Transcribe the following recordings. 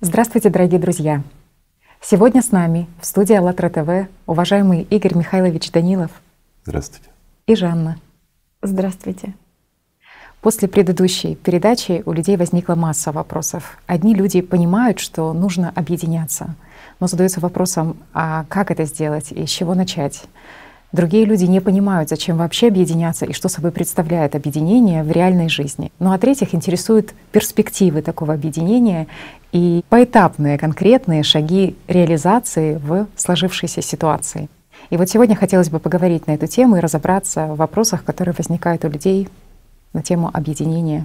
Здравствуйте, дорогие друзья! Сегодня с нами в студии АЛЛАТРА ТВ уважаемый Игорь Михайлович Данилов. Здравствуйте. И Жанна. Здравствуйте. После предыдущей передачи у людей возникла масса вопросов. Одни люди понимают, что нужно объединяться, но задаются вопросом, а как это сделать и с чего начать? Другие люди не понимают, зачем вообще объединяться и что собой представляет объединение в реальной жизни. Ну а третьих интересуют перспективы такого объединения и поэтапные конкретные шаги реализации в сложившейся ситуации. И вот сегодня хотелось бы поговорить на эту тему и разобраться в вопросах, которые возникают у людей на тему объединения.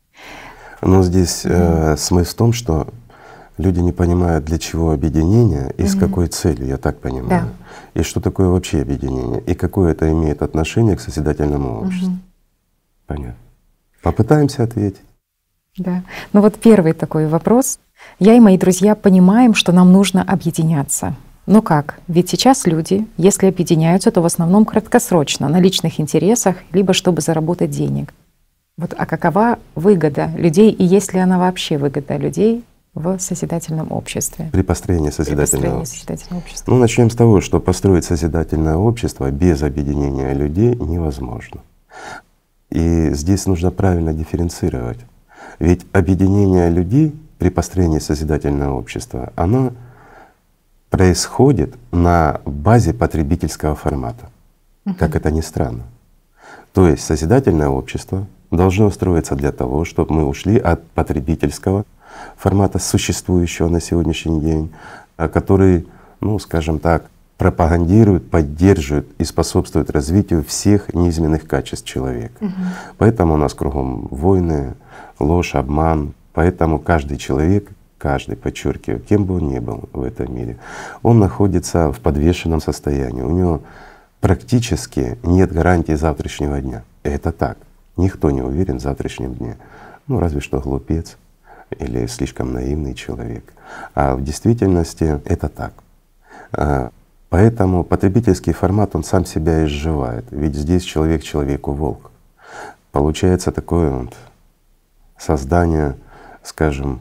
Но здесь смысл в том, что люди не понимают, для чего объединение и с какой целью, я так понимаю. Да. И что такое вообще объединение, и какое это имеет отношение к созидательному обществу. Понятно. Попытаемся ответить. Да. Ну вот первый такой вопрос. Я и мои друзья понимаем, что нам нужно объединяться. Но как? Ведь сейчас люди, если объединяются, то в основном краткосрочно, на личных интересах, либо чтобы заработать денег. Вот, а какова выгода людей, и есть ли она вообще выгода людей в созидательном обществе? При построении созидательного общества. Ну, начнем с того, что построить созидательное общество без объединения людей невозможно. И здесь нужно правильно дифференцировать. Ведь объединение людей при построении созидательного общества, оно происходит на базе потребительского формата, как это ни странно. То есть созидательное общество должно строиться для того, чтобы мы ушли от потребительского формата, существующего на сегодняшний день, который, ну скажем так, пропагандирует, поддерживает и способствует развитию всех низменных качеств человека. Поэтому у нас кругом войны, ложь, обман. Поэтому каждый человек, каждый, подчеркиваю, кем бы он ни был в этом мире, он находится в подвешенном состоянии. У него практически нет гарантии завтрашнего дня. Это так. Никто не уверен в завтрашнем дне. Ну разве что глупец или слишком наивный человек. А в действительности это так. Поэтому потребительский формат, он сам себя изживает. Ведь здесь человек человеку волк. Получается такое вот создание, скажем,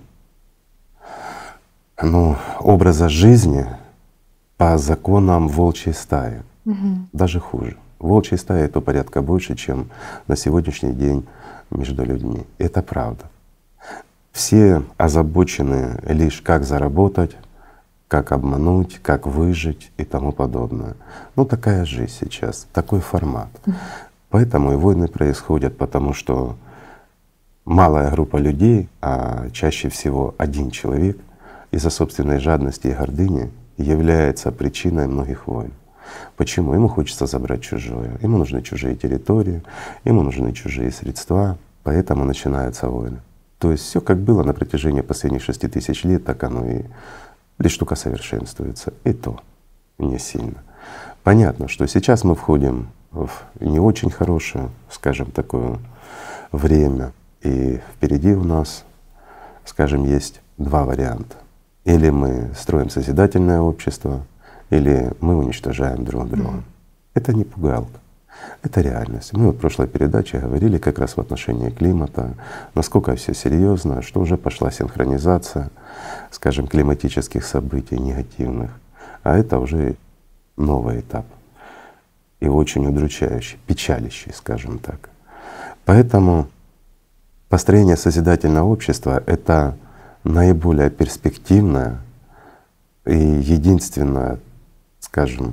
ну, образа жизни по законам волчьей стаи. Даже хуже. Волчьей стаи то порядка больше, чем на сегодняшний день между людьми. Это правда. Все озабочены лишь как заработать, как обмануть, как выжить и тому подобное. Ну такая жизнь сейчас, такой формат. Поэтому и войны происходят, потому что малая группа людей, а чаще всего один человек, из-за собственной жадности и гордыни является причиной многих войн. Почему? Ему хочется забрать чужое, ему нужны чужие территории, ему нужны чужие средства, поэтому начинаются войны. То есть все как было на протяжении последних 6000 лет, так оно и лишь только совершенствуется, и то не сильно. Понятно, что сейчас мы входим в не очень хорошее, скажем, такое время, и впереди у нас, скажем, есть два варианта. Или мы строим созидательное общество, или мы уничтожаем друг друга. Это не пугалка, это реальность. Мы вот в прошлой передаче говорили как раз в отношении климата, насколько все серьезно, что уже пошла синхронизация, скажем, климатических событий негативных, а это уже новый этап и очень удручающий, печалящий, скажем так. Поэтому построение созидательного общества — это наиболее перспективная и единственная, скажем,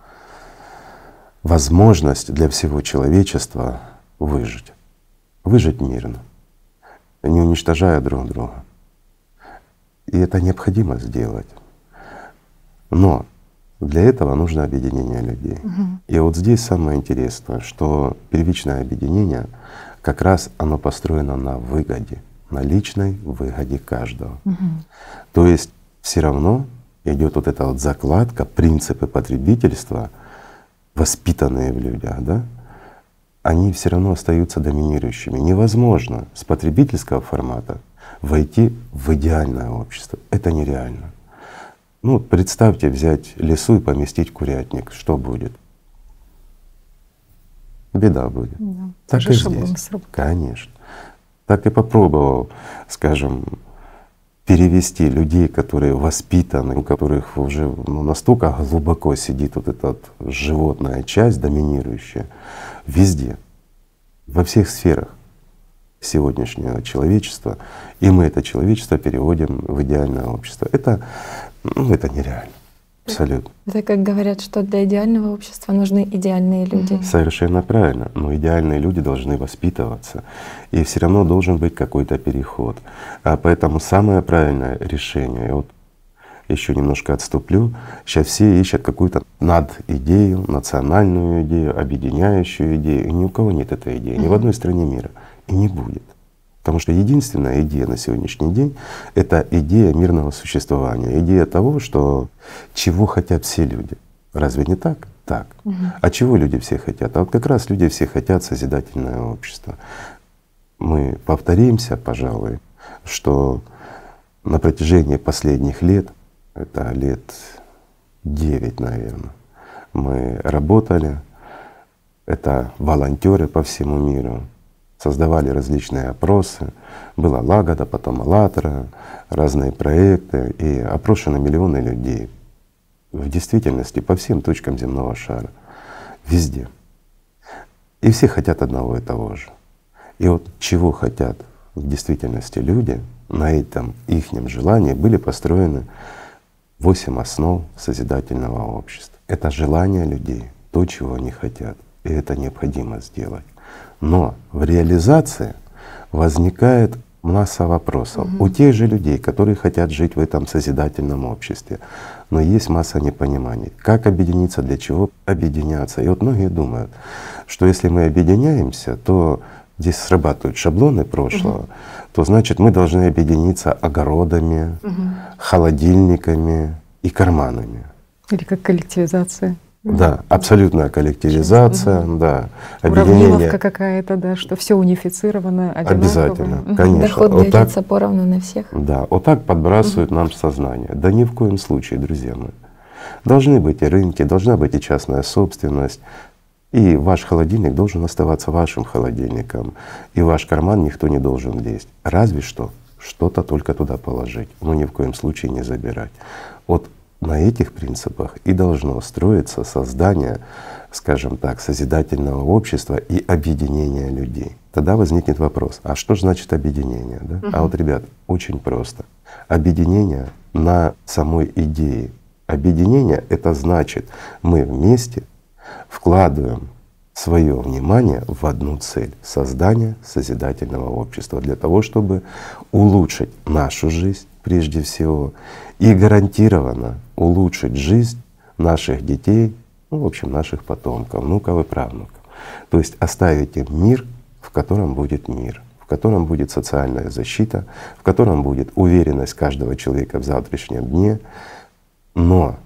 возможность для всего человечества выжить. Выжить мирно, не уничтожая друг друга. И это необходимо сделать. Но для этого нужно объединение людей. И вот здесь самое интересное, что первичное объединение как раз оно построено на выгоде, на личной выгоде каждого. То есть все равно идет вот эта вот закладка, принципы потребительства, воспитанные в людях, да, они все равно остаются доминирующими. Невозможно с потребительского формата войти в идеальное общество. Это нереально. Ну представьте, взять лесу и поместить в курятник, что будет? Беда будет. Да. Так и здесь. Конечно. Так и попробовал, скажем, перевести людей, которые воспитаны, у которых уже настолько глубоко сидит вот эта вот животная часть, доминирующая, везде, во всех сферах сегодняшнего человечества, и мы это человечество переводим в идеальное общество. Это нереально. Абсолютно. Это как говорят, что для идеального общества нужны идеальные люди. Совершенно правильно. Но идеальные люди должны воспитываться. И все равно должен быть какой-то переход. А поэтому самое правильное решение, я вот еще немножко отступлю, сейчас все ищут какую-то надидею, национальную идею, объединяющую идею. И ни у кого нет этой идеи, ни в одной стране мира. И не будет. Потому что единственная идея на сегодняшний день — это идея мирного существования, идея того, что чего хотят все люди. Разве не так? Так. А чего люди все хотят? А вот как раз люди все хотят созидательное общество. Мы повторимся, пожалуй, что на протяжении последних лет, это лет 9, наверное, мы работали, это волонтеры по всему миру, создавали различные опросы, была Лагода, потом АЛЛАТРА, разные проекты, и опрошены миллионы людей в действительности по всем точкам земного шара, везде. И все хотят одного и того же. И вот чего хотят в действительности люди, на этом ихнем желании были построены 8 основ созидательного общества. Это желание людей, то, чего они хотят, и это необходимо сделать. Но в реализации возникает масса вопросов у тех же людей, которые хотят жить в этом созидательном обществе. Но есть масса непониманий. Как объединиться, для чего объединяться? И вот многие думают, что если мы объединяемся, то здесь срабатывают шаблоны прошлого, то значит мы должны объединиться огородами, холодильниками и карманами. Или как коллективизация. Да, абсолютная коллективизация, да, Уравниловка объединение. какая-то, да, что все унифицировано, одинаково. Обязательно, конечно. Доход Вот так, делится поровну на всех. да, вот так подбрасывают нам сознание. Да ни в коем случае, друзья мои. Должны быть и рынки, должна быть и частная собственность, и ваш холодильник должен оставаться вашим холодильником, и в ваш карман никто не должен лезть. Разве что что-то только туда положить, но ни в коем случае не забирать. Вот на этих принципах и должно строиться создание, скажем так, созидательного общества и объединения людей. Тогда возникнет вопрос: а что же значит объединение? Да? А вот, ребят, очень просто. Объединение на самой идее. Объединение — это значит, мы вместе вкладываем свое внимание в одну цель — создание созидательного общества, для того, чтобы улучшить нашу жизнь прежде всего и гарантированно улучшить жизнь наших детей, ну, в общем, наших потомков, внуков и правнуков. То есть оставить им мир, в котором будет мир, в котором будет социальная защита, в котором будет уверенность каждого человека в завтрашнем дне, но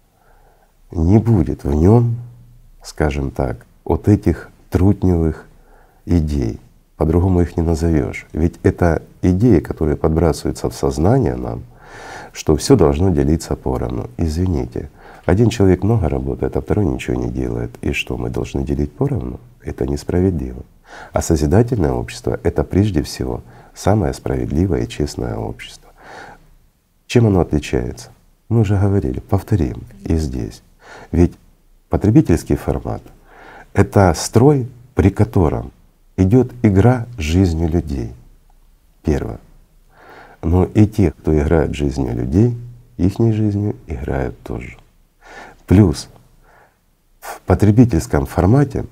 не будет в нем, скажем так, вот этих трутневых идей. По-другому их не назовешь. Ведь это идеи, которые подбрасываются в сознание нам, что все должно делиться поровну. Извините, один человек много работает, а второй ничего не делает. И что, мы должны делить поровну? Это несправедливо. А созидательное общество — это прежде всего самое справедливое и честное общество. Чем оно отличается? Мы уже говорили, повторим и здесь. Ведь потребительский формат — это строй, при котором идет игра жизнью людей. Первое. Но и те, кто играет жизнью людей, ихней жизнью играют тоже. Плюс в потребительском формате,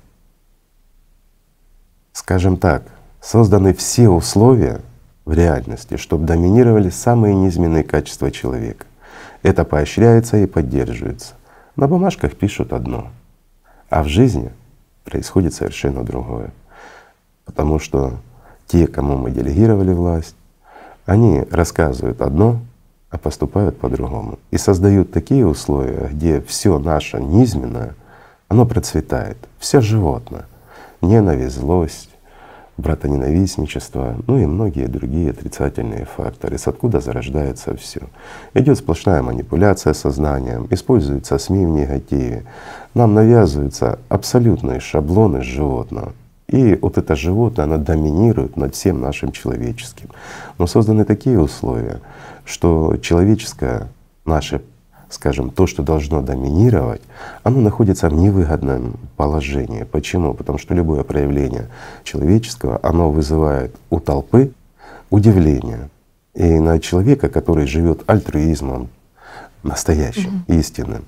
скажем так, созданы все условия в реальности, чтобы доминировали самые низменные качества человека. Это поощряется и поддерживается. На бумажках пишут одно, а в жизни происходит совершенно другое. Потому что те, кому мы делегировали власть, они рассказывают одно, а поступают по-другому. И создают такие условия, где все наше низменное, оно процветает, все животное. Ненависть, злость, братоненавистничество, ну и многие другие отрицательные факторы, с откуда зарождается все. Идет сплошная манипуляция сознанием, используются СМИ в негативе, нам навязываются абсолютные шаблоны животного. И вот это животное, оно доминирует над всем нашим человеческим. Но созданы такие условия, что человеческое наше, скажем, то, что должно доминировать, оно находится в невыгодном положении. Почему? Потому что любое проявление человеческого, оно вызывает у толпы удивление. И на человека, который живет альтруизмом, настоящим, истинным,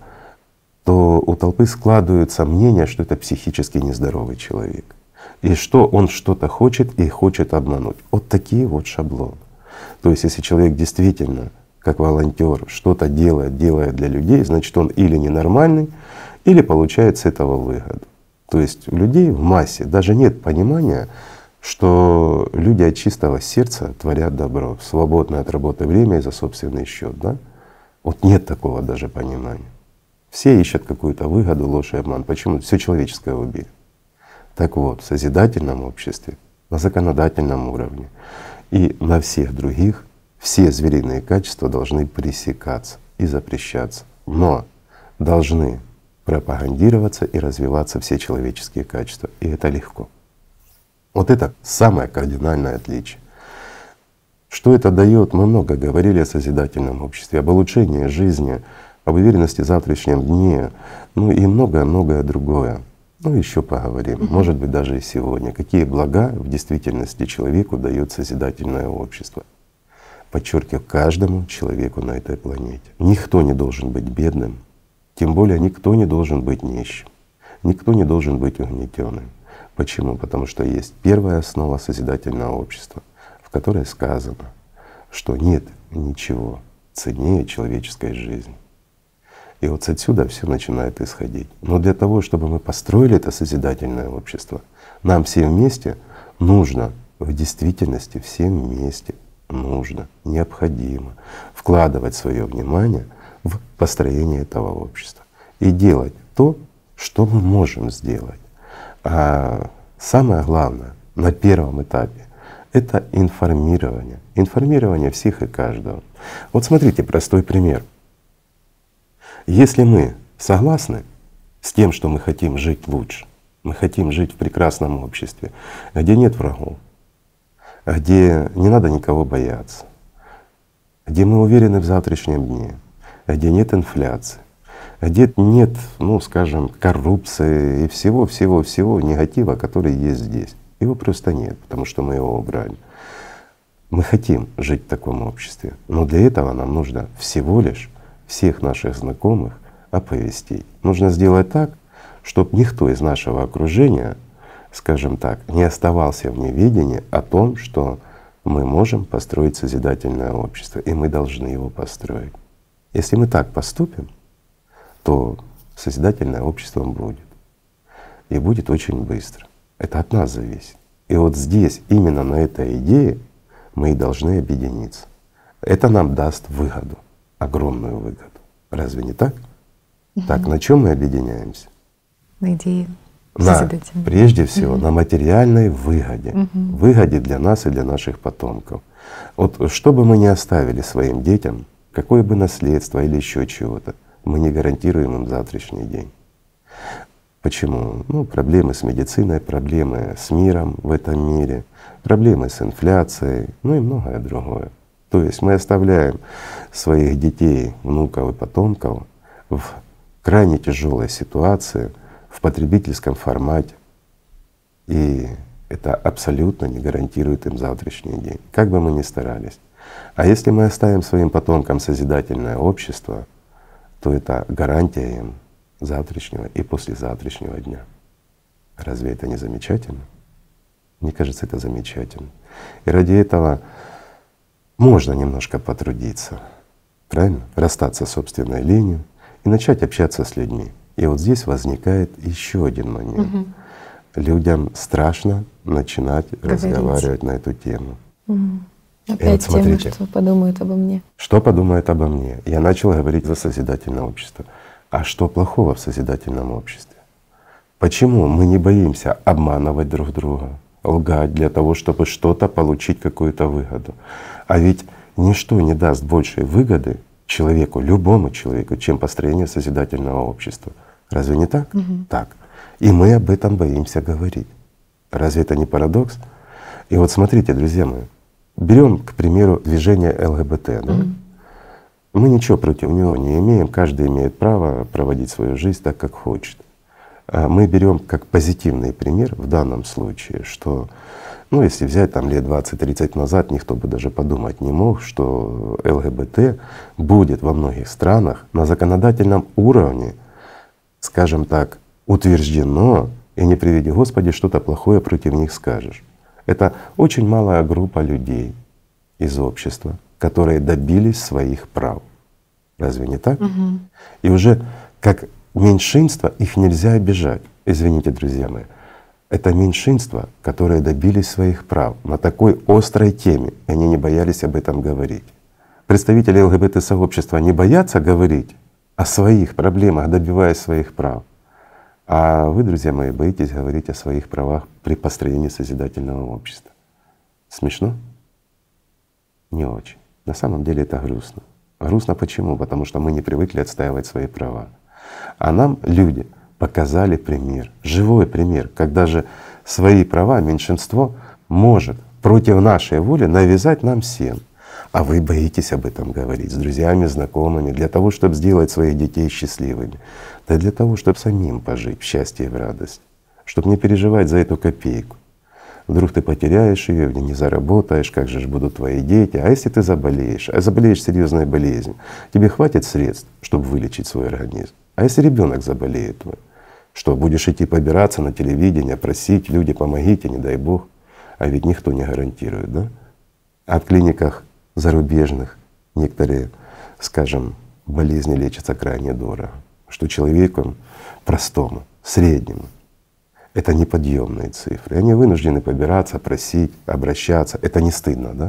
то у толпы складывается мнение, что это психически нездоровый человек. И что он что-то хочет и хочет обмануть. Вот такие вот шаблоны. То есть если человек действительно как волонтер что-то делает для людей, значит он или ненормальный, или получает с этого выгоду. То есть у людей в массе даже нет понимания, что люди от чистого сердца творят добро, в свободное от работы время и за собственный счет, да? Вот нет такого даже понимания. Все ищут какую-то выгоду, ложь и обман. Почему? Все человеческое убили. Так вот, в созидательном обществе, на законодательном уровне и на всех других все звериные качества должны пресекаться и запрещаться, но должны пропагандироваться и развиваться все человеческие качества, и это легко. Вот это самое кардинальное отличие. Что это дает? Мы много говорили о созидательном обществе, об улучшении жизни, об уверенности в завтрашнем дне, ну и многое-многое другое. Ну еще поговорим, может быть даже и сегодня. Какие блага в действительности человеку дает созидательное общество? Подчеркиваю, каждому человеку на этой планете. Никто не должен быть бедным, тем более никто не должен быть нищим, никто не должен быть угнетенным. Почему? Потому что есть первая основа созидательного общества, в которой сказано, что нет ничего ценнее человеческой жизни. И вот отсюда все начинает исходить. Но для того, чтобы мы построили это созидательное общество, нам всем вместе нужно, в действительности всем вместе нужно, необходимо вкладывать свое внимание в построение этого общества и делать то, что мы можем сделать. А самое главное на первом этапе — это информирование. Информирование всех и каждого. Вот смотрите, простой пример. Если мы согласны с тем, что мы хотим жить лучше, мы хотим жить в прекрасном обществе, где нет врагов, где не надо никого бояться, где мы уверены в завтрашнем дне, где нет инфляции, где нет, ну скажем, коррупции и всего негатива, который есть здесь. Его просто нет, потому что мы его убрали. Мы хотим жить в таком обществе, но для этого нам нужно всего лишь всех наших знакомых оповестить. Нужно сделать так, чтобы никто из нашего окружения, скажем так, не оставался в неведении о том, что мы можем построить созидательное общество, и мы должны его построить. Если мы так поступим, то созидательное общество будет. И будет очень быстро. Это от нас зависит. И вот здесь, именно на этой идее, мы и должны объединиться. Это нам даст выгоду, огромную выгоду. Разве не так? Так, на чем мы объединяемся? На идее. Прежде всего, на материальной выгоде. Выгоде для нас и для наших потомков. Вот что бы мы ни оставили своим детям, какое бы наследство или еще чего-то, мы не гарантируем им завтрашний день. Почему? Ну, проблемы с медициной, проблемы с миром в этом мире, проблемы с инфляцией, ну и многое другое. То есть мы оставляем своих детей, внуков и потомков в крайне тяжелой ситуации, в потребительском формате, и это абсолютно не гарантирует им завтрашний день, как бы мы ни старались. А если мы оставим своим потомкам созидательное общество, то это гарантия им завтрашнего и послезавтрашнего дня. Разве это не замечательно? Мне кажется, это замечательно. И ради этого можно немножко потрудиться, правильно? Расстаться с собственной ленью и начать общаться с людьми. И вот здесь возникает еще один момент. Людям страшно начинать разговаривать на эту тему. Опять вот тема, что подумают обо мне. Что подумают обо мне? Я начал говорить за созидательное общество. А что плохого в созидательном обществе? Почему мы не боимся обманывать друг друга, лгать для того, чтобы что-то получить, какую-то выгоду? А ведь ничто не даст большей выгоды человеку, любому человеку, чем построение созидательного общества. Разве не так? Так. И мы об этом боимся говорить. Разве это не парадокс? И вот смотрите, друзья мои, берем, к примеру, движение ЛГБТ. Да? Мы ничего против него не имеем, каждый имеет право проводить свою жизнь так, как хочет. Мы берем как позитивный пример в данном случае, что, ну, если взять там лет 20-30 назад, никто бы даже подумать не мог, что ЛГБТ будет во многих странах на законодательном уровне, скажем так, утверждено, и не приведи Господи, что-то плохое против них скажешь. Это очень малая группа людей из общества, которые добились своих прав. Разве не так? И уже как меньшинство их нельзя обижать. Извините, друзья мои, это меньшинство, которые добились своих прав на такой острой теме, и они не боялись об этом говорить. Представители ЛГБТ-сообщества не боятся говорить о своих проблемах, добиваясь своих прав. А вы, друзья мои, боитесь говорить о своих правах при построении созидательного общества. Смешно? Не очень. На самом деле это грустно. Грустно почему? Потому что мы не привыкли отстаивать свои права. А нам люди показали пример, живой пример, когда же свои права меньшинство может против нашей воли навязать нам всем. А вы боитесь об этом говорить с друзьями, знакомыми, для того, чтобы сделать своих детей счастливыми, да для того, чтобы самим пожить в счастье и в радость, чтобы не переживать за эту копейку. Вдруг ты потеряешь ее, не заработаешь, как же будут твои дети? А если ты заболеешь, заболеешь серьезной болезнью, тебе хватит средств, чтобы вылечить свой организм? А если ребенок заболеет твой, что будешь идти побираться на телевидение, просить, люди, помогите, не дай Бог? А ведь никто не гарантирует, да? А в клиниках зарубежных некоторые, скажем, болезни лечатся крайне дорого, что человеку простому, среднему это неподъемные цифры. Они вынуждены побираться, просить, обращаться. Это не стыдно, да?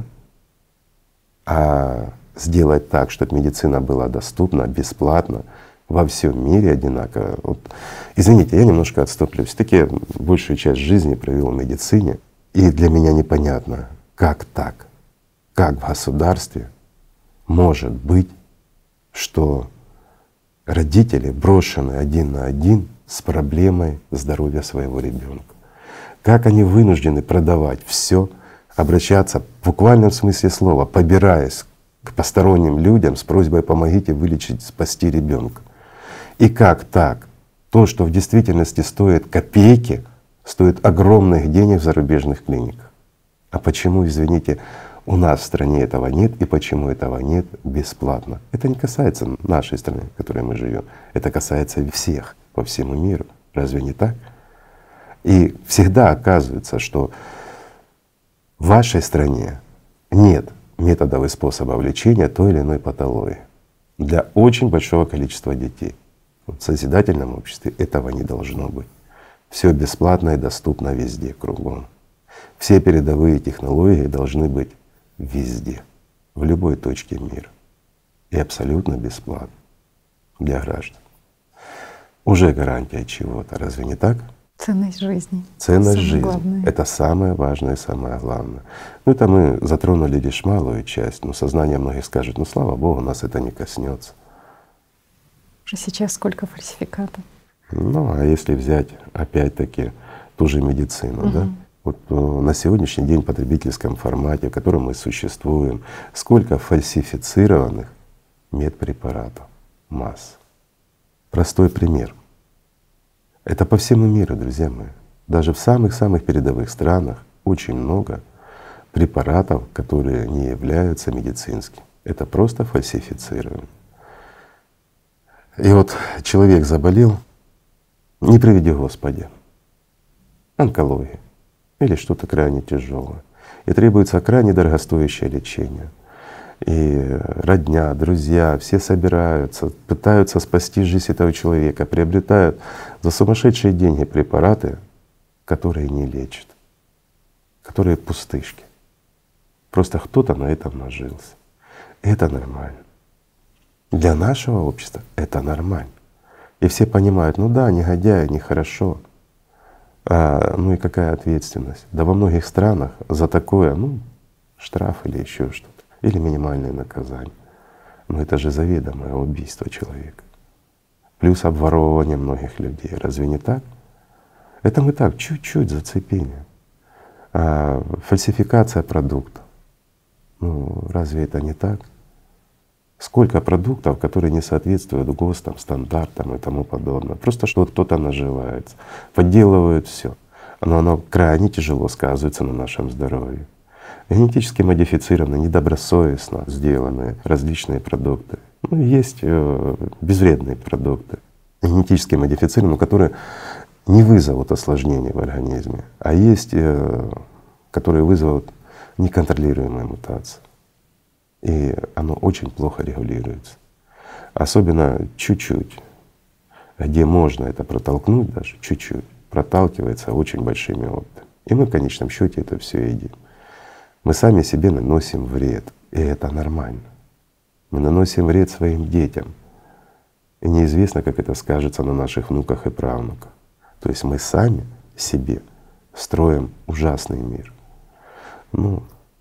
А сделать так, чтобы медицина была доступна, бесплатно, во всем мире одинаково. Вот, извините, я немножко отступлюсь. Все-таки я большую часть жизни провел в медицине, и для меня непонятно, как так, как в государстве может быть, что родители брошены один на один с проблемой здоровья своего ребенка. Как они вынуждены продавать все, обращаться в буквальном смысле слова, побираясь к посторонним людям с просьбой «помогите вылечить, спасти ребенка». И как так? То, что в действительности стоит копейки, стоит огромных денег в зарубежных клиниках. А почему, извините, у нас в стране этого нет, и почему этого нет бесплатно? Это не касается нашей страны, в которой мы живем, это касается всех по всему миру. Разве не так? И всегда оказывается, что в вашей стране нет методов и способов лечения той или иной патологии для очень большого количества детей. В созидательном обществе этого не должно быть. Все бесплатно и доступно везде, кругом. Все передовые технологии должны быть везде, в любой точке мира. И абсолютно бесплатно для граждан. Уже гарантия чего-то, разве не так? Ценность жизни. Ценность Самое жизни главное. — это самое важное и самое главное. Ну это мы затронули лишь малую часть, но сознание многих скажет: ну слава Богу, нас это не коснется. Уже сейчас сколько фальсификатов. Ну а если взять опять-таки ту же медицину, да? Вот на сегодняшний день в потребительском формате, в котором мы существуем, сколько фальсифицированных медпрепаратов, масса. Простой пример. Это по всему миру, друзья мои. Даже в самых-самых передовых странах очень много препаратов, которые не являются медицинскими. Это просто фальсифицировано. И вот человек заболел, не приведи Господи, онкология или что-то крайне тяжелое, и требуется крайне дорогостоящее лечение. И родня, друзья, все собираются, пытаются спасти жизнь этого человека, приобретают за сумасшедшие деньги препараты, которые не лечат, которые пустышки. Просто кто-то на этом нажился. Это нормально. Для нашего общества это нормально. И все понимают: ну да, негодяи, нехорошо. Ну и какая ответственность? Да во многих странах за такое, ну, штраф или еще что-то, или минимальное наказание. Но это же заведомое убийство человека. Плюс обворовывание многих людей. Разве не так? Это мы так, чуть-чуть зацепение. А фальсификация продукта. Ну, разве это не так? Сколько продуктов, которые не соответствуют ГОСТам, стандартам и тому подобное. Просто что кто-то наживается, подделывают все. Но оно крайне тяжело сказывается на нашем здоровье. Генетически модифицированные, недобросовестно сделанные различные продукты. Ну, есть безвредные продукты, генетически модифицированные, которые не вызовут осложнений в организме, а есть, которые вызовут неконтролируемые мутации. И оно очень плохо регулируется. Особенно чуть-чуть, где можно это протолкнуть даже, чуть-чуть, проталкивается очень большими опытами. И мы в конечном счете это все едим. Мы сами себе наносим вред, и это нормально. Мы наносим вред своим детям, и неизвестно, как это скажется на наших внуках и правнуках. То есть мы сами себе строим ужасный мир. Ну,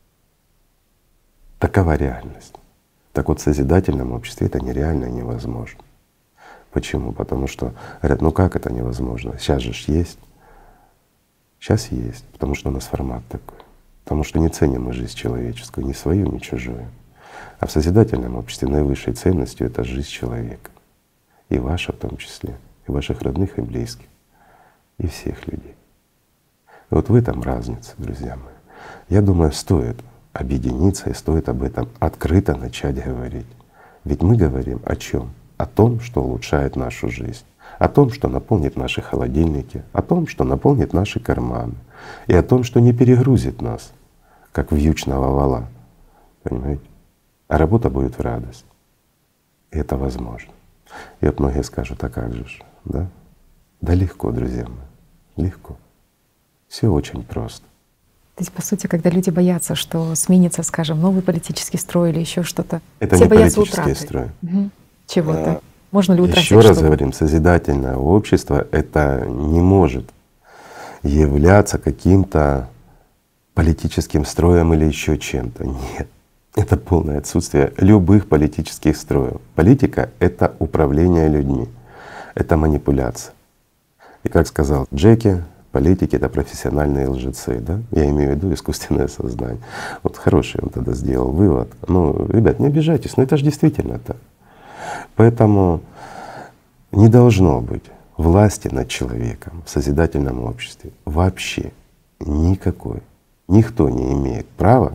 такова реальность. Так вот, в созидательном обществе это нереально и невозможно. Почему? Потому что говорят, ну как это невозможно? Сейчас же есть. Сейчас есть, потому что у нас формат такой. Потому что не ценим мы жизнь человеческую, ни свою, ни чужую. А в созидательном обществе наивысшей ценностью — это жизнь человека. И ваша в том числе, и ваших родных и близких, и всех людей. И вот в этом разница, друзья мои. Я думаю, стоит объединиться и стоит об этом открыто начать говорить. Ведь мы говорим о чем? О том, что улучшает нашу жизнь, о том, что наполнит наши холодильники, о том, что наполнит наши карманы, и о том, что не перегрузит нас, как вьючного вала. Понимаете? А работа будет в радость. И это возможно. И вот многие скажут, а как же, да? Да легко, друзья мои, легко. Все очень просто. То есть, по сути, когда люди боятся, что сменится, скажем, новый политический строй или еще что-то, это все не боятся политический утраты. строй. Чего-то. Можно ли утратить Еще раз что-то? говорим, созидательное общество — это не может являться каким-то политическим строем или еще чем-то. Нет. Это полное отсутствие любых политических строев. Политика — это управление людьми, это манипуляция. И как сказал Джеки, политики — это профессиональные лжецы, да? Я имею в виду искусственное сознание. Вот хороший он тогда сделал вывод. Ну, ребят, не обижайтесь, но это же действительно так. Поэтому не должно быть власти над человеком в созидательном обществе вообще никакой. Никто не имеет права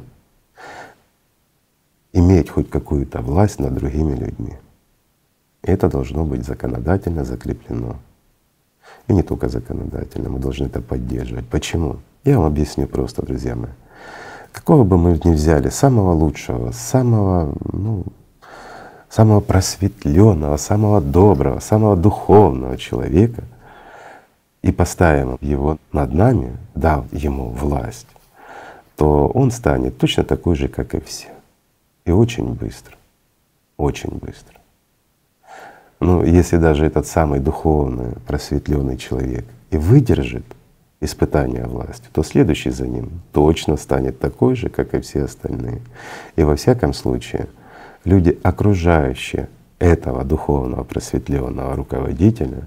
иметь хоть какую-то власть над другими людьми. И это должно быть законодательно закреплено. И не только законодательно, мы должны это поддерживать. Почему? Я вам объясню просто, друзья мои. Какого бы мы ни взяли, самого лучшего, самого просветленного, самого доброго, самого духовного человека и поставим его над нами, дав ему власть, то он станет точно такой же, как и все. И очень быстро, очень быстро. Ну, если даже этот самый духовный, просветленный человек и выдержит испытания власти, то следующий за ним точно станет такой же, как и все остальные. И во всяком случае люди, окружающие этого духовного просветленного руководителя,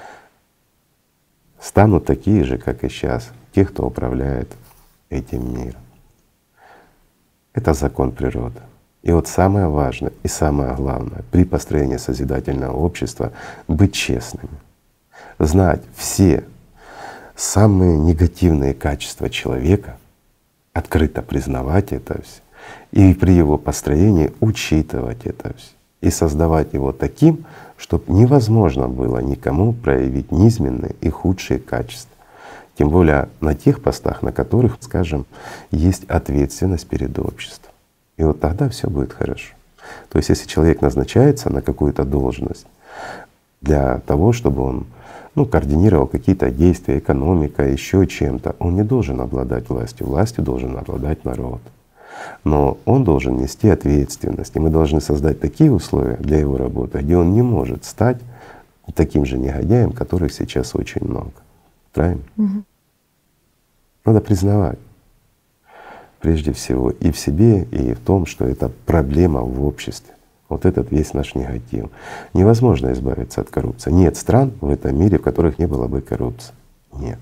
станут такие же, как и сейчас, те, кто управляет этим миром. Это закон природы. И вот самое важное и самое главное при построении созидательного общества — быть честными, знать все самые негативные качества человека, открыто признавать это все, и при его построении учитывать это все и создавать его таким, чтобы невозможно было никому проявить низменные и худшие качества. Тем более на тех постах, на которых, скажем, есть ответственность перед обществом. И вот тогда все будет хорошо. То есть если человек назначается на какую-то должность для того, чтобы он координировал какие-то действия, экономика, еще чем-то, он не должен обладать властью. Властью должен обладать народ. Но он должен нести ответственность. И мы должны создать такие условия для его работы, где он не может стать таким же негодяем, которых сейчас очень много. Правильно? Надо признавать прежде всего и в себе, и в том, что это проблема в обществе. Вот этот весь наш негатив. Невозможно избавиться от коррупции. Нет стран в этом мире, в которых не было бы коррупции. Нет.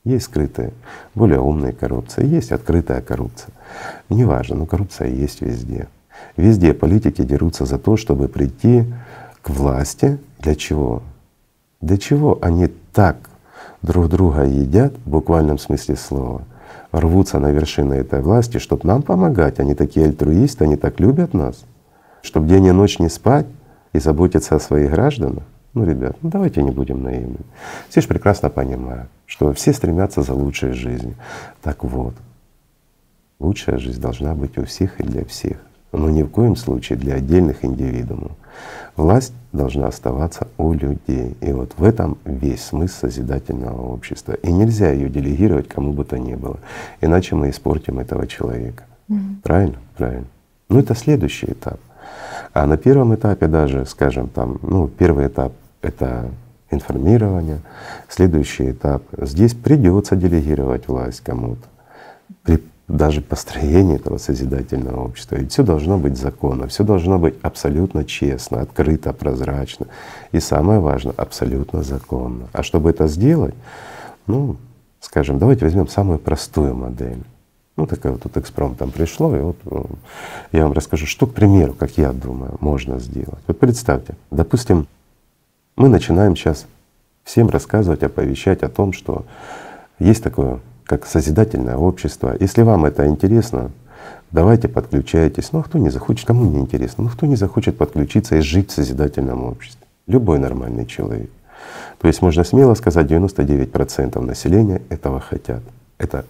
Есть скрытая, более умная коррупция, есть открытая коррупция. Неважно, но коррупция есть везде. Везде политики дерутся за то, чтобы прийти к власти. Для чего? Для чего они так друг друга едят, в буквальном смысле слова, рвутся на вершины этой власти, чтобы нам помогать. Они такие альтруисты, они так любят нас, чтобы день и ночь не спать и заботиться о своих гражданах. Ну, ребят, ну давайте не будем наивными. Все же прекрасно понимают, что все стремятся за лучшей жизнью. Так вот, лучшая жизнь должна быть у всех и для всех, но ни в коем случае для отдельных индивидуумов. Власть должна оставаться у людей. И вот в этом весь смысл созидательного общества. И нельзя ее делегировать кому бы то ни было, иначе мы испортим этого человека. Правильно? Правильно. Ну это следующий этап. А на первом этапе даже, скажем, там, ну, первый этап — это информирование, следующий этап — здесь придется делегировать власть кому-то. При даже построении этого созидательного общества. Ведь все должно быть законно, все должно быть абсолютно честно, открыто, прозрачно. И самое важное — абсолютно законно. А чтобы это сделать, ну, скажем, давайте возьмем самую простую модель. Ну, такая вот тут экспромтом пришло, и вот я вам расскажу, что, к примеру, как я думаю, можно сделать. Вот представьте, допустим, мы начинаем сейчас всем рассказывать, оповещать о том, что есть такое, как созидательное общество. Если вам это интересно, давайте подключайтесь. Ну а кто не захочет, кому не интересно, ну кто не захочет подключиться и жить в созидательном обществе? Любой нормальный человек. То есть можно смело сказать, 99% населения этого хотят. Это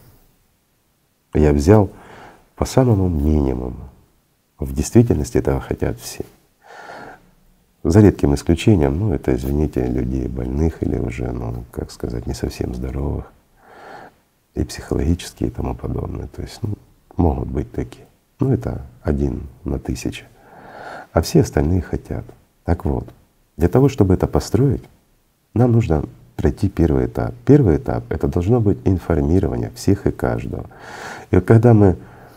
я взял по самому минимуму. В действительности этого хотят все. За редким исключением, ну это, извините, людей больных или уже, ну как сказать, не совсем здоровых, и психологические и тому подобное. То есть ну, могут быть такие. Ну это 1 на 1000. А все остальные хотят. Так вот, для того, чтобы это построить, нам нужно пройти первый этап. Первый этап — это должно быть информирование всех и каждого. И вот когда мы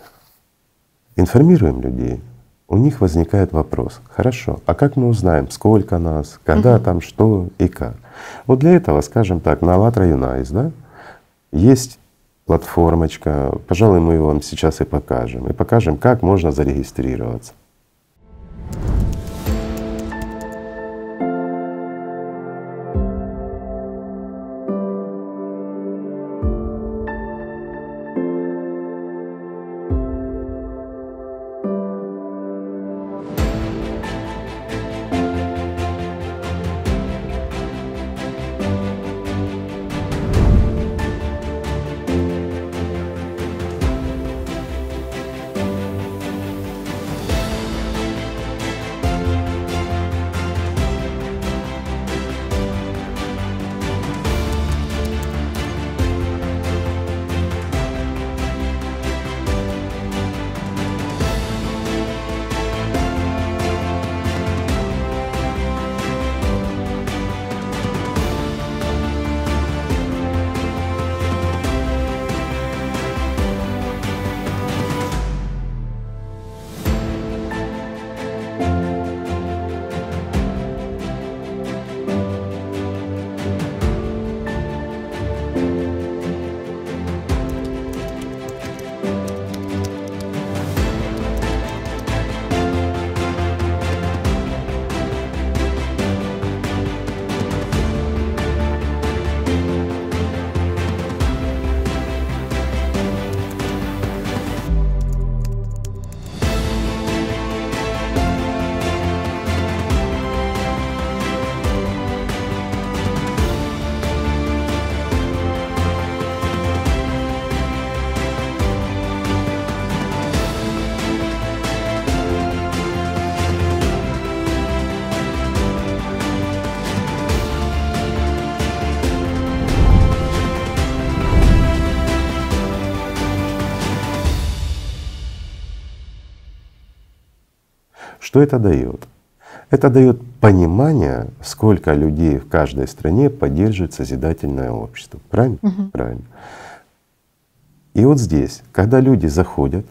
информируем людей, у них возникает вопрос: хорошо, а как мы узнаем, сколько нас, когда там, что и как? Вот для этого, скажем так, на АЛЛАТРА Юнайс, да, есть платформочка, пожалуй, мы вам сейчас и покажем. И покажем, как можно зарегистрироваться. Что это дает? Это дает понимание, сколько людей в каждой стране поддерживает созидательное общество. Правильно? Правильно. И вот здесь, когда люди заходят,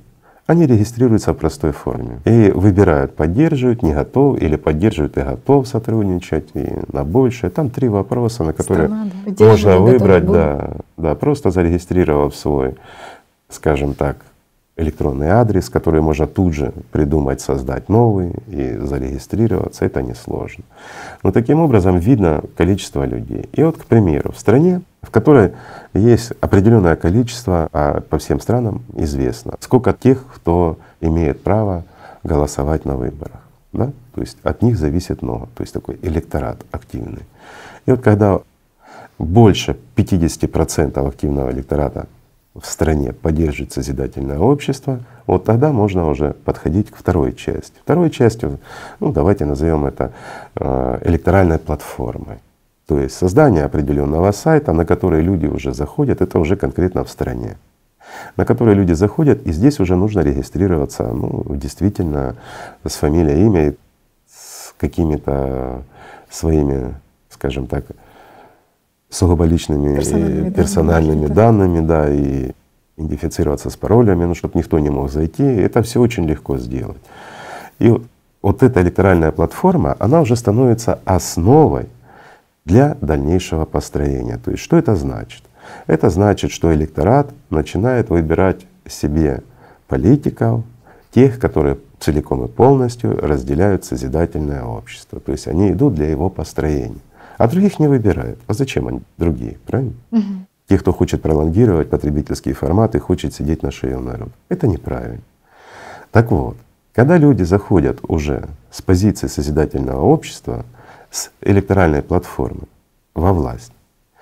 Они регистрируются в простой форме и выбирают, поддерживают, не готов, или поддерживают и готов сотрудничать, и на большее. Там 3 вопроса, на которые можно выбрать, да, просто зарегистрировав свой, скажем так, электронный адрес, который можно тут же придумать, создать новый и зарегистрироваться. Это несложно. Но таким образом видно количество людей. И вот, к примеру, в стране, в которой есть определенное количество, а по всем странам известно, сколько тех, кто имеет право голосовать на выборах. Да? То есть от них зависит много, то есть такой электорат активный. И вот когда больше 50% активного электората в стране поддерживает созидательное общество, вот тогда можно уже подходить к второй части. Второй частью, ну давайте назовем это электоральной платформой. То есть создание определенного сайта, на который люди уже заходят, это уже конкретно в стране, на который люди заходят, и здесь уже нужно регистрироваться, ну действительно, с фамилией, имя, с какими-то своими, скажем так, сугубо личными персональными данными, да, и идентифицироваться с паролями, ну, чтобы никто не мог зайти. Это все очень легко сделать. И вот эта электоральная платформа, она уже становится основой для дальнейшего построения. То есть что это значит? Это значит, что электорат начинает выбирать себе политиков, тех, которые целиком и полностью разделяют созидательное общество. То есть они идут для его построения. А других не выбирает. А зачем они другие, правильно? Те, кто хочет пролонгировать потребительские форматы, хочет сидеть на шее у народа. Это неправильно. Так вот, когда люди заходят уже с позиции созидательного общества, с электоральной платформы во власть,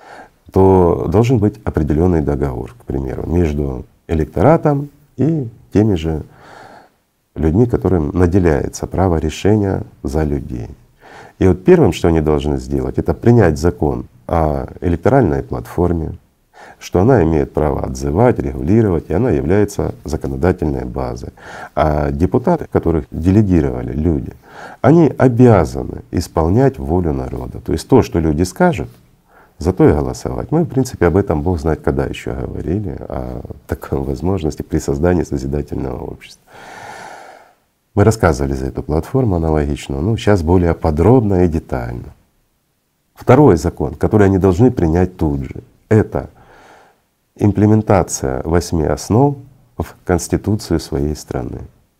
то должен быть определенный договор, к примеру, между электоратом и теми же людьми, которым наделяется право решения за людей. И вот первым, что они должны сделать, это принять закон о электоральной платформе, что она имеет право отзывать, регулировать, и она является законодательной базой. А депутаты, которых делегировали люди, они обязаны исполнять волю народа. То есть то, что люди скажут, за то и голосовать. Мы, в принципе, об этом Бог знает, когда еще говорили, о такой возможности при создании созидательного общества. Мы рассказывали за эту платформу аналогичную, ну сейчас более подробно и детально. Второй закон, который они должны принять тут же, это имплементация 8 основ в Конституцию своей страны.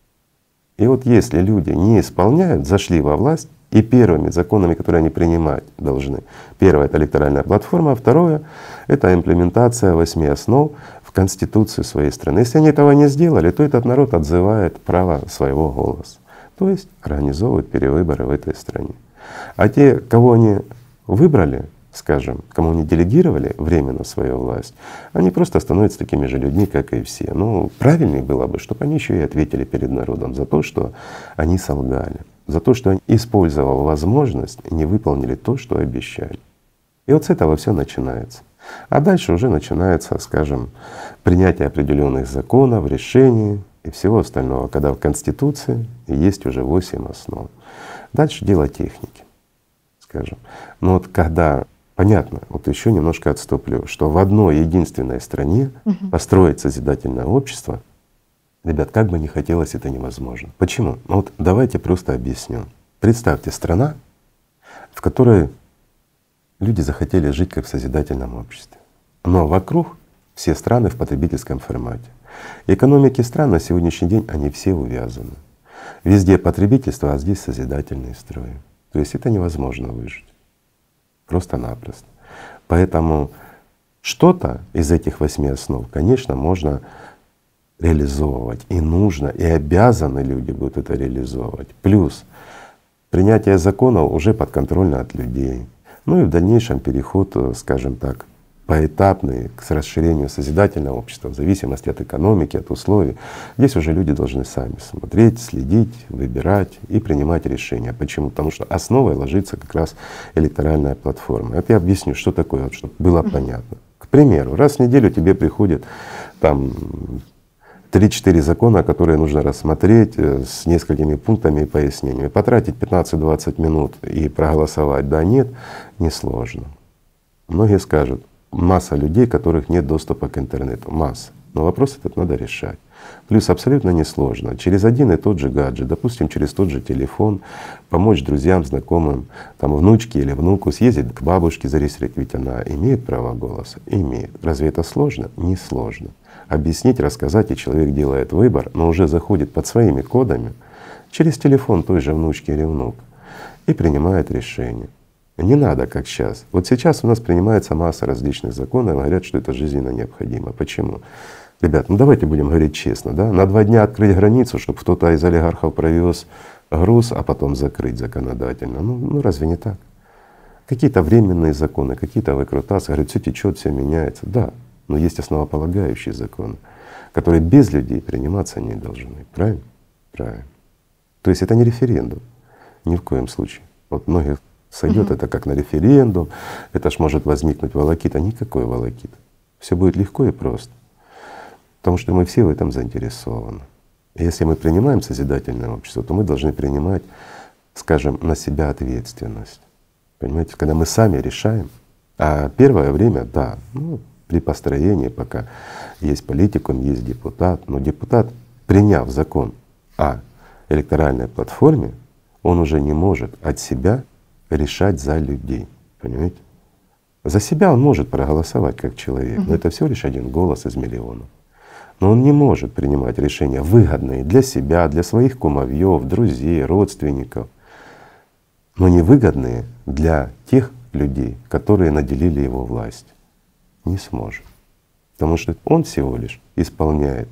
И вот если люди не исполняют, зашли во власть, и первыми законами, которые они принимать должны, первое — это электоральная платформа, а второе — это имплементация 8 основ в Конституцию своей страны. Если они этого не сделали, то этот народ отзывает право своего голоса, то есть организовывает перевыборы в этой стране. А те, кого они выбрали, скажем, кому они делегировали временно свою власть, они просто становятся такими же людьми, как и все. Ну, правильнее было бы, чтобы они еще и ответили перед народом за то, что они солгали, за то, что они, использовав возможность, не выполнили то, что обещали. И вот с этого все начинается. А дальше уже начинается, скажем, принятие определенных законов, решений и всего остального, когда в Конституции есть уже 8 основ. Дальше дело техники, скажем. Но вот когда понятно, вот еще немножко отступлю, что в одной единственной стране построить созидательное общество, ребят, как бы ни хотелось, это невозможно. Почему? Ну вот давайте просто объясню. Представьте, страна, в которой люди захотели жить как в созидательном обществе, но вокруг все страны в потребительском формате. Экономики стран на сегодняшний день, они все увязаны. Везде потребительство, а здесь созидательные строи. То есть это невозможно выжить. Просто-напросто. Поэтому что-то из этих 8 основ, конечно, можно реализовывать, и нужно, и обязаны люди будут это реализовывать. Плюс принятие законов уже подконтрольно от людей. Ну и в дальнейшем переход, скажем так, поэтапный к расширению созидательного общества в зависимости от экономики, от условий. Здесь уже люди должны сами смотреть, следить, выбирать и принимать решения. Почему? Потому что основой ложится как раз электоральная платформа. Это я объясню, что такое, вот, чтобы было понятно. К примеру, раз в неделю тебе приходит там 3-4 закона, которые нужно рассмотреть с несколькими пунктами и пояснениями. Потратить 15-20 минут и проголосовать да, нет, несложно. Многие скажут, масса людей, которых нет доступа к интернету, масса. Но вопрос этот надо решать. Плюс абсолютно несложно через один и тот же гаджет, допустим, через тот же телефон, помочь друзьям, знакомым, там, внучке или внуку съездить к бабушке зарегистрировать, ведь она имеет право голоса? Имеет. Разве это сложно? Не сложно. Объяснить, рассказать, и человек делает выбор, но уже заходит под своими кодами через телефон той же внучки или внука и принимает решение. Не надо, как сейчас. Вот сейчас у нас принимается масса различных законов, говорят, что это жизненно необходимо. Почему? Ребят, ну давайте будем говорить честно, да? На 2 дня открыть границу, чтобы кто-то из олигархов провез груз, а потом закрыть законодательно. Ну разве не так? Какие-то временные законы, какие-то выкрутасы, говорят, все течет, все меняется. Да, но есть основополагающие законы, которые без людей приниматься не должны. Правильно? Правильно. То есть это не референдум, ни в коем случае. Вот многих сойдет это как на референдум, это ж может возникнуть волокита. Никакой волокита. Все будет легко и просто. Потому что мы все в этом заинтересованы. И если мы принимаем созидательное общество, то мы должны принимать, скажем, на себя ответственность. Понимаете, когда мы сами решаем, а первое время, да, при построении, пока есть политикум, есть депутат, но депутат, приняв закон о электоральной платформе, он уже не может от себя решать за людей, понимаете? За себя он может проголосовать как человек, но это всего лишь один голос из миллионов. Но он не может принимать решения выгодные для себя, для своих кумовьев, друзей, родственников, но невыгодные для тех людей, которые наделили его властью. Не сможет. Потому что он всего лишь исполняет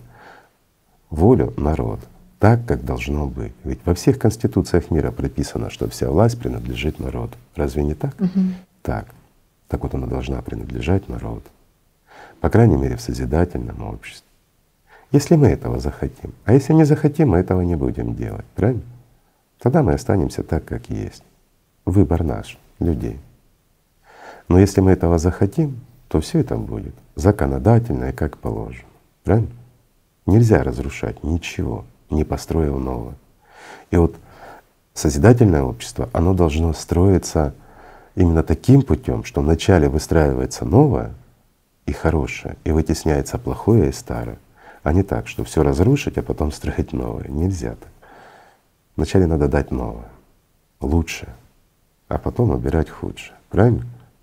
волю народа так, как должно быть. Ведь во всех конституциях мира прописано, что вся власть принадлежит народу. Разве не так? Так. Так вот она должна принадлежать народу. По крайней мере в созидательном обществе. Если мы этого захотим. А если не захотим, мы этого не будем делать. Правильно? Тогда мы останемся так, как есть. Выбор наш, людей. Но если мы этого захотим, то все это будет законодательно и как положено. Правильно? Нельзя разрушать ничего, не построив новое. И вот созидательное общество, оно должно строиться именно таким путем, что вначале выстраивается новое и хорошее, и вытесняется плохое и старое. А не так, что все разрушить, а потом строить новое. Нельзя так. Вначале надо дать новое, лучшее, а потом убирать худшее. Правильно?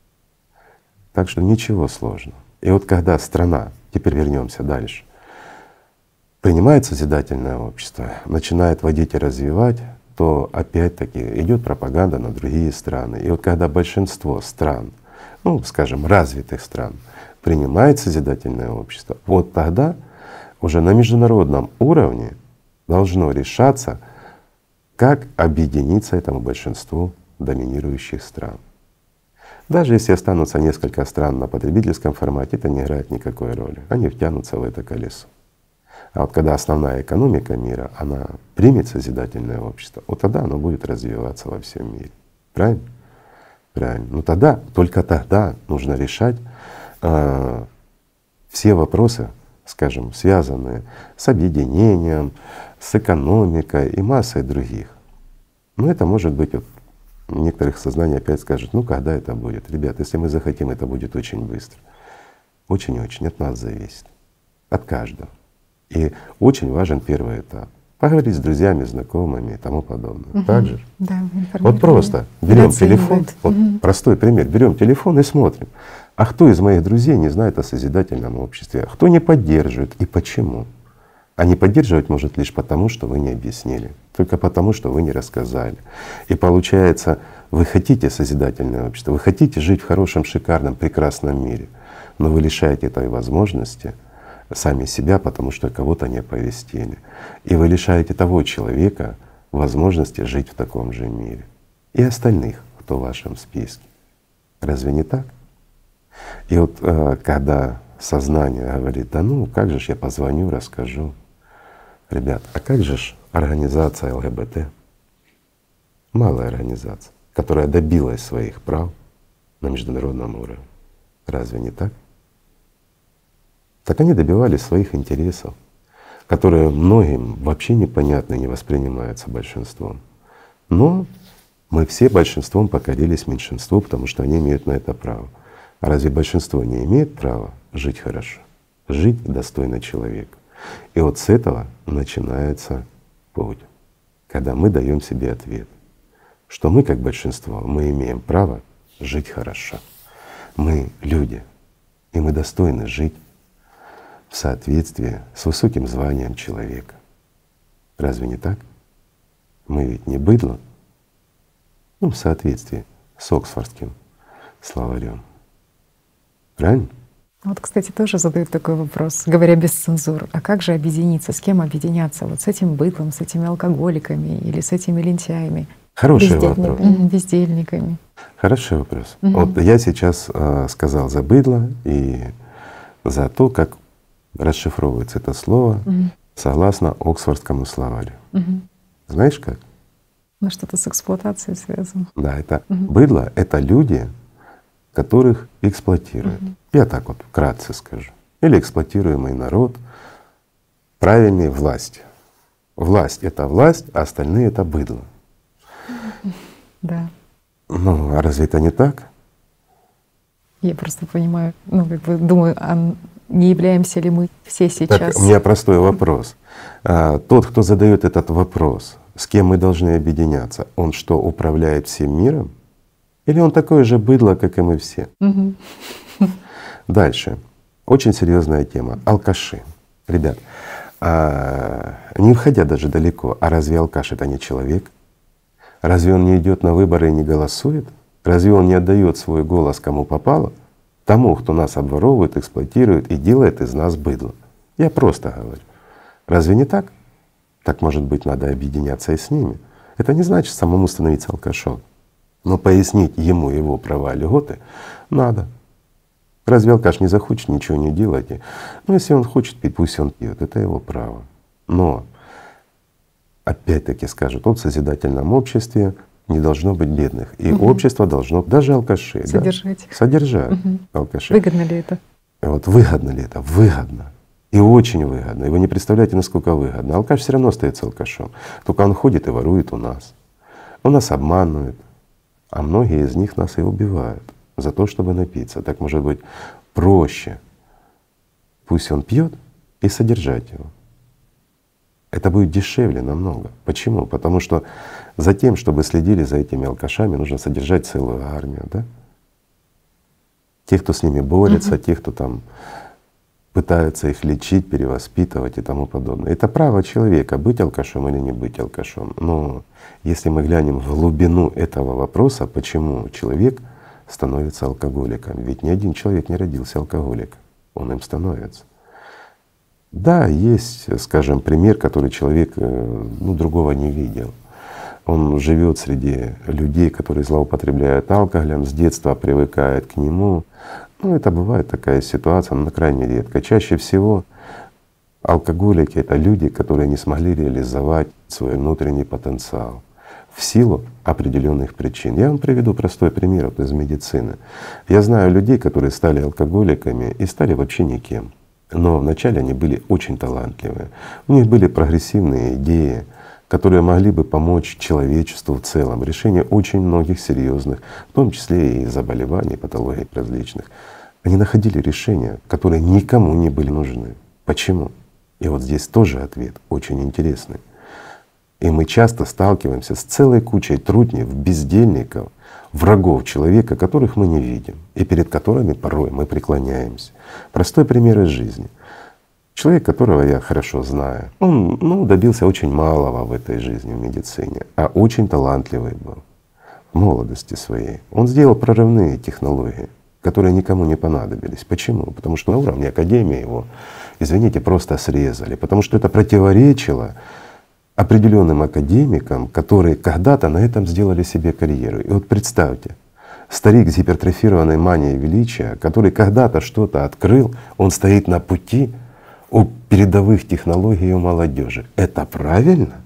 Так что ничего сложного. И вот когда страна, теперь вернемся дальше, принимает созидательное общество, начинает вводить и развивать, то опять-таки идет пропаганда на другие страны. И вот когда большинство стран, скажем, развитых стран, принимает созидательное общество, вот тогда уже на международном уровне должно решаться, как объединиться этому большинству доминирующих стран. Даже если останутся несколько стран на потребительском формате, это не играет никакой роли. Они втянутся в это колесо. А вот когда основная экономика мира, она примет созидательное общество, вот тогда оно будет развиваться во всем мире. Правильно? Правильно. Но тогда, только тогда нужно решать все вопросы, скажем, связанные с объединением, с экономикой и массой других. Но это может быть, вот, некоторых сознание опять скажет, когда это будет? Ребят, если мы захотим, это будет очень быстро. Очень-очень от нас зависит, от каждого. И очень важен первый этап. Поговорить с друзьями, знакомыми и тому подобное. Так же? Да, вот просто берем телефон, вот простой пример, берем телефон и смотрим. А кто из моих друзей не знает о созидательном обществе? А кто не поддерживает и почему? А не поддерживать может лишь потому, что вы не объяснили, только потому, что вы не рассказали. И получается, вы хотите созидательное общество, вы хотите жить в хорошем, шикарном, прекрасном мире, но вы лишаете этой возможности сами себя, потому что кого-то не оповестили. И вы лишаете того человека возможности жить в таком же мире. И остальных, кто в вашем списке. Разве не так? И вот когда сознание говорит, как же ж я позвоню, расскажу. Ребят, а как же ж организация ЛГБТ? Малая организация, которая добилась своих прав на международном уровне. Разве не так? Так они добивались своих интересов, которые многим вообще непонятны, не воспринимаются большинством. Но мы все большинством покорились меньшинству, потому что они имеют на это право. А разве большинство не имеет права жить хорошо, жить достойно человека? И вот с этого начинается путь, когда мы даем себе ответ, что мы, как большинство, мы имеем право жить хорошо. Мы люди, и мы достойны жить в соответствии с высоким званием человека. Разве не так? Мы ведь не быдло, в соответствии с Оксфордским словарем. Правильно? Вот, кстати, тоже задают такой вопрос, говоря без цензур. А как же объединиться? С кем объединяться? Вот с этим быдлом, с этими алкоголиками или с этими лентяями? Хороший вопрос. Бездельниками. Хороший вопрос. Вот я сейчас сказал за быдло и за то, как расшифровывается это слово согласно Оксфордскому словарю. Знаешь как? Ну, что-то с эксплуатацией связано. Да, это быдло — это люди, которых эксплуатируют. Я так вот вкратце скажу. Или эксплуатируемый народ, правильнее — власть. Власть — это власть, а остальные — это быдло. Да. Ну, а разве это не так? Я просто понимаю, думаю, а не являемся ли мы все сейчас… Так, у меня простой вопрос. Тот, кто задает этот вопрос, с кем мы должны объединяться, он что, управляет всем миром? Или он такое же быдло, как и мы все? Дальше. Очень серьезная тема. Алкаши. Ребят, не уходя даже далеко, а разве алкаш — это не человек? Разве он не идет на выборы и не голосует? Разве он не отдает свой голос кому попало? Тому, кто нас обворовывает, эксплуатирует и делает из нас быдло. Я просто говорю. Разве не так? Так, может быть, надо объединяться и с ними. Это не значит самому становиться алкашом. Но пояснить ему его права и льготы надо. Разве алкаш не захочет ничего не делать? Если он хочет пить, пусть он пьет, это его право. Но опять-таки скажут, вот в созидательном обществе не должно быть бедных. И общество должно, даже алкашей, содержать, содержать алкашей. Выгодно ли это? Вот выгодно ли это? Выгодно. И очень выгодно. И вы не представляете, насколько выгодно. Алкаш все равно остается алкашом. Только он ходит и ворует у нас. Он нас обманывает. А многие из них нас и убивают за то, чтобы напиться. Так может быть проще. Пусть он пьет и содержать его. Это будет дешевле намного. Почему? Потому что за тем, чтобы следили за этими алкашами, нужно содержать целую армию, да? Тех, кто с ними борется, тех, кто там пытается их лечить, перевоспитывать и тому подобное. Это право человека — быть алкашом или не быть алкашом. Но если мы глянем в глубину этого вопроса, почему человек становится алкоголиком, ведь ни один человек не родился алкоголиком, он им становится. Да, есть, скажем, пример, который человек другого не видел. Он живет среди людей, которые злоупотребляют алкоголем, с детства привыкает к нему. Это бывает такая ситуация, но крайне редко. Чаще всего алкоголики — это люди, которые не смогли реализовать свой внутренний потенциал в силу определенных причин. Я вам приведу простой пример из медицины. Я знаю людей, которые стали алкоголиками и стали вообще никем. Но вначале они были очень талантливые. У них были прогрессивные идеи, которые могли бы помочь человечеству в целом, решение очень многих серьезных, в том числе и заболеваний, патологий различных. Они находили решения, которые никому не были нужны. Почему? И вот здесь тоже ответ очень интересный. И мы часто сталкиваемся с целой кучей трутнев, бездельников, врагов человека, которых мы не видим и перед которыми порой мы преклоняемся. Простой пример из жизни. Человек, которого я хорошо знаю, он добился очень малого в этой жизни, в медицине, а очень талантливый был в молодости своей. Он сделал прорывные технологии, которые никому не понадобились. Почему? Потому что на уровне академии его, извините, просто срезали, потому что это противоречило определенным академикам, которые когда-то на этом сделали себе карьеру. И вот представьте, старик с гипертрофированной манией величия, который когда-то что-то открыл, он стоит на пути у передовых технологий у молодежи. Это правильно?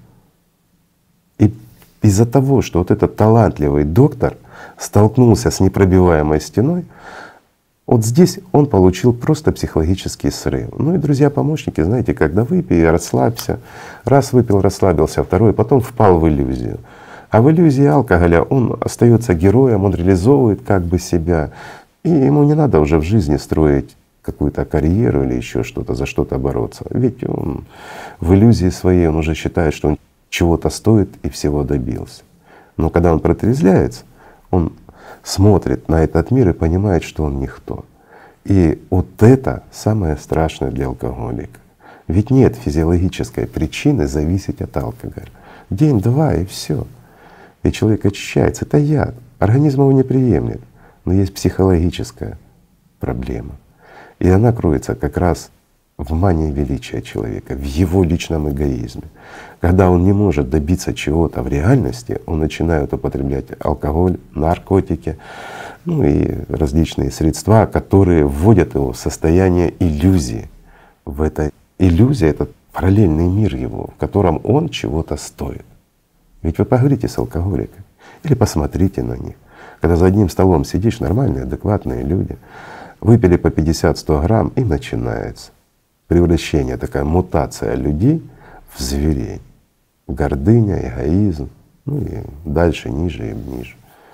И из-за того, что вот этот талантливый доктор столкнулся с непробиваемой стеной, вот здесь он получил просто психологический срыв. И друзья-помощники, знаете, когда выпей, расслабься, раз выпил, расслабился, второй, потом впал в иллюзию. А в иллюзии алкоголя он остается героем, он реализовывает как бы себя, и ему не надо уже в жизни строить какую-то карьеру или еще что-то, за что-то бороться. Ведь он в иллюзии своей, он уже считает, что он чего-то стоит и всего добился. Но когда он протрезвляется, он смотрит на этот мир и понимает, что он никто. И вот это самое страшное для алкоголика. Ведь нет физиологической причины зависеть от алкоголя. День-два и все. И человек очищается. Это яд. Организм его не приемлет. Но есть психологическая проблема. И она кроется как раз в мании величия человека, в его личном эгоизме. Когда он не может добиться чего-то в реальности, он начинает употреблять алкоголь, наркотики, ну и различные средства, которые вводят его в состояние иллюзии. В этой иллюзии — это параллельный мир его, в котором он чего-то стоит. Ведь вы поговорите с алкоголиками или посмотрите на них. Когда за одним столом сидишь, нормальные, адекватные люди, выпили по 50-100 грамм, и начинается превращение, такая мутация людей в зверей. Гордыня, эгоизм, ну и дальше, ниже и ниже.